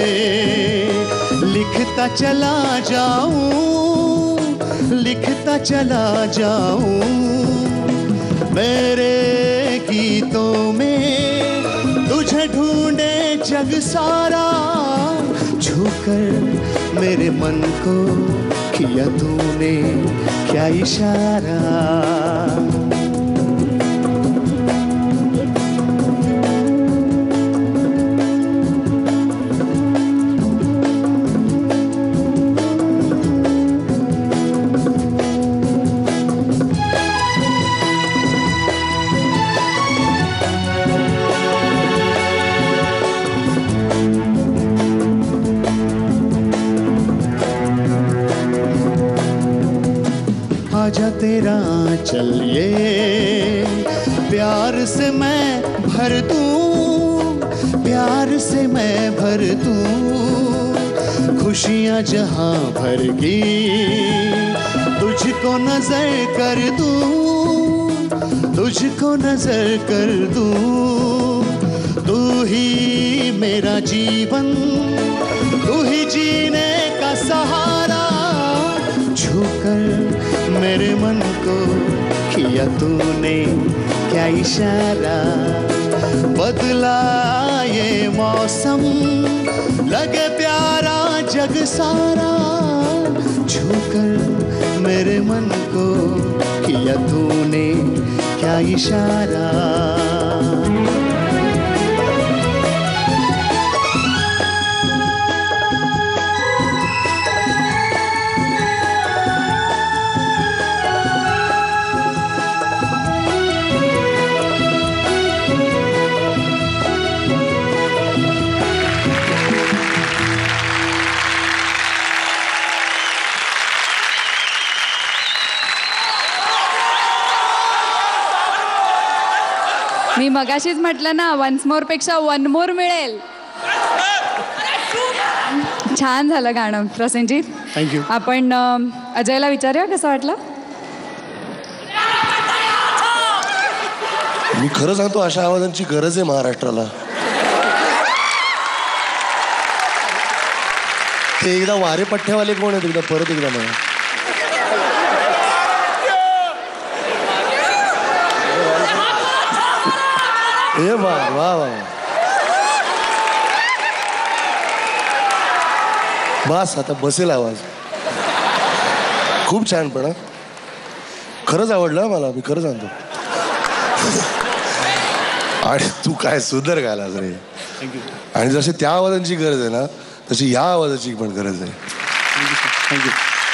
लिखता चला जाऊं, लिखता चला जाऊं. मेरे गीतों में तुझे ढूंढे जग सारा. छूकर मेरे मन को किया तूने क्या इशारा. आजा तेरा चलिए प्यार से मैं भर दूं, प्यार से मैं भर दूं. खुशियाँ जहाँ भर गई तुझको नजर कर दूं, तुझको नजर कर दूं. तू ही मेरा जीवन, तू ही जीने का सहारा. छूकर मेरे मन को किया तूने क्या इशारा. बदला ये मौसम लगे प्यारा जग सारा. छूकर मेरे मन को किया तूने क्या इशारा. मी मगाशीच म्हटलं ना, वन्स मोर पेक्षा वन मोर मिळेल. छान झालं गाणं प्रसेनजीत. थँक्यू. आपण अं, अजयला विचारूया कसं वाटलं. मी खरं सांगतो, अशा आवाजांची गरज आहे महाराष्ट्राला. ते एकदा वारे पठ्ठ्यावाले कोण आहेत, एकदा परत एकदा मला. ए वा वा वा बस आता बसेल आवाज. खूप छान. पण खरंच आवडलं मला, मी खरं सांगतो. आणि तू काय सुंदर गायलास रे. आणि जसे त्या आवाजांची गरज आहे ना, तशी या आवाजाची पण गरज आहे. थँक्यू.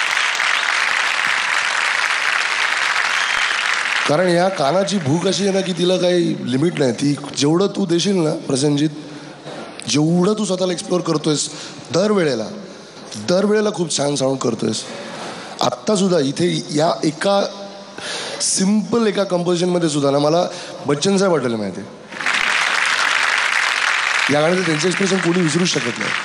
कारण या कानाची भूक अशी आहे ना की तिला काही लिमिट नाही. ती जेवढं तू देशील ना प्रसेनजीत, जेवढं तू स्वतःला एक्सप्लोअर करतोयस, दरवेळेला दरवेळेला खूप छान साऊंड करतोयस. आत्तासुद्धा इथे या एका सिम्पल एका कंपोजिशनमध्ये सुद्धा ना मला बच्चन साहेब वाटलेलं माहिती आहे. या गाण्याचं त्यांचं एक्सप्रेशन कोणी विसरूच शकत नाही.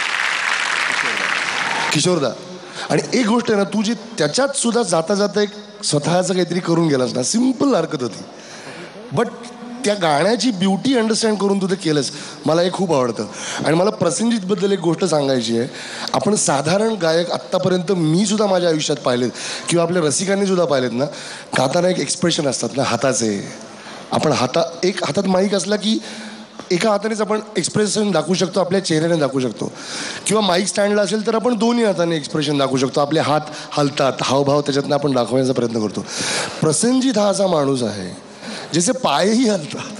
किशोरदा. आणि एक गोष्ट आहे ना, तू जी त्याच्यात सुद्धा जाता जाता एक स्वतःचं काहीतरी करून गेलास ना, सिम्पल हरकत होती, बट त्या गाण्याची ब्युटी अंडरस्टँड करून तू ते केलंस. मला हे खूप आवडतं. आणि मला प्रसेनजीतबद्दल एक गोष्ट सांगायची आहे. आपण साधारण गायक आत्तापर्यंत मी सुद्धा माझ्या आयुष्यात पाहिलेत किंवा आपल्या रसिकांनी सुद्धा पाहिलेत ना, गाताना एक एक्सप्रेशन असतात ना हाताचे. आपण हाता एक हातात माईक असला की एका हातानेच आपण एक्सप्रेशन दाखवू शकतो, आपल्या चेहऱ्याने दाखवू शकतो. किंवा माईक स्टँडला असेल तर आपण दोन्ही हाताने एक्सप्रेशन दाखवू शकतो. आपले हात हलतात, हावभाव त्याच्यातनं आपण दाखवण्याचा प्रयत्न करतो. प्रसेनजीत हा असा माणूस आहे ज्याचे पायही हलतात.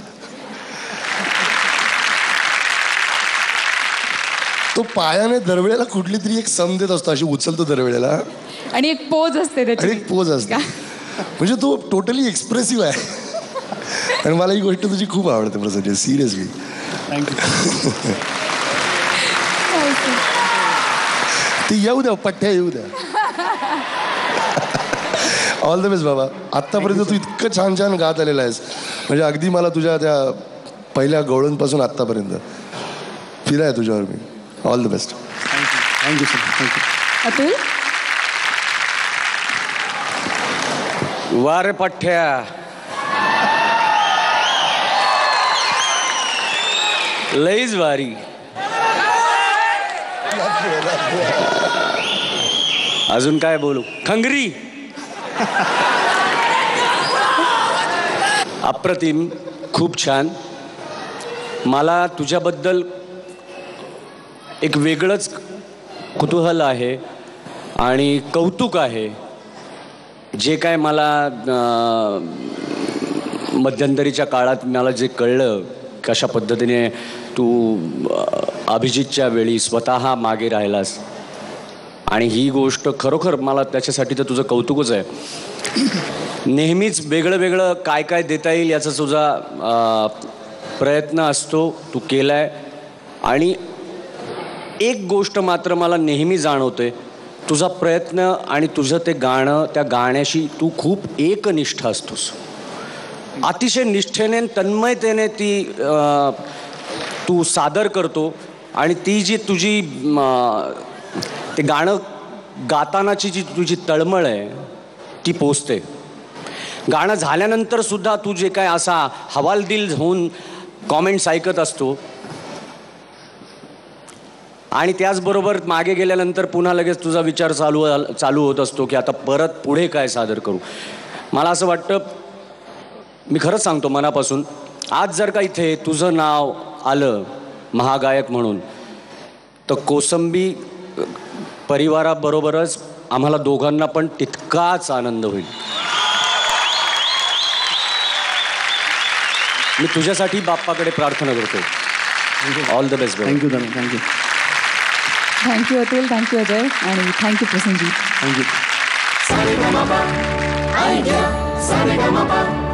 तो पायाने दरवेळेला कुठली तरी एक सम देत असतो, अशी उचलतो दरवेळेला. आणि एक पोज असते त्याची. आणि एक पोज असते. म्हणजे तो टोटली एक्सप्रेसिव्ह आहे. आणि मला ही गोष्ट तुझी खूप आवडते प्रसेनजीत, सिरियसली. थँक्यू. ती येऊ द्या, पठ्ठ्या येऊ द्या. ऑल द बेस्ट बाबा. आत्तापर्यंत तू इतकं छान छान गात आलेला आहेस, म्हणजे अगदी मला तुझ्या त्या पहिल्या गवळणपासून आत्तापर्यंत फिरा आहे तुझ्यावर मी. All the best. Thank you sir. Thank you. Atul. वारे पठ्ठ्या. लईच वारी. अजून काय बोलू. खंगरी. अप्रतिम. खूप छान. मला तुझ्याबद्दल एक वेगळंच कुतूहल आहे आणि कौतुक आहे. जे काय मला मध्यंतरीच्या काळात मला जे कळलं, कशा पद्धतीने तू अभिजितच्या वेळी स्वतः मागे राहिलास, आणि ही गोष्ट खरोखर मला त्याच्यासाठी तर तुझं कौतुकच आहे. नेहमीच वेगळं वेगळं काय काय देता येईल याचा तुझा प्रयत्न असतो, तू केला आहे. आणि एक गोष्ट मात्र मला नेहमी जाणवते, तुझा प्रयत्न आणि तुझं ते गाणं, त्या गाण्याशी तू खूप एकनिष्ठ असतोस. अतिशय निष्ठेने तन्मयतेने ती तू सादर करतो. आणि ती जी तुझी ते गाणं गातानाची जी तुझी तळमळ आहे ती पोचते. गाणं झाल्यानंतर सुद्धा तू जे काय असा हवालदिल होऊन कॉमेंट्स ऐकत असतो, आणि त्याचबरोबर मागे गेल्यानंतर पुन्हा लगेच तुझा विचार चालू चालू होत असतो की आता परत पुढे काय सादर करू. मला असं वाटतं, मी खरंच सांगतो मनापासून, आज जर का इथे तुझं नाव आलं महागायक म्हणून, तर कोसंबी परिवाराबरोबरच आम्हाला दोघांना पण तितकाच आनंद होईल. मी तुझ्यासाठी बाप्पाकडे प्रार्थना करतो. All the best. थँक्यू दादा. Thank you. Thank you Atul. Thank you Ajay. आणि thank you Prasenjit. Thank you. Sa Re Ga Ma Pa idea Sa Re Ga Ma Pa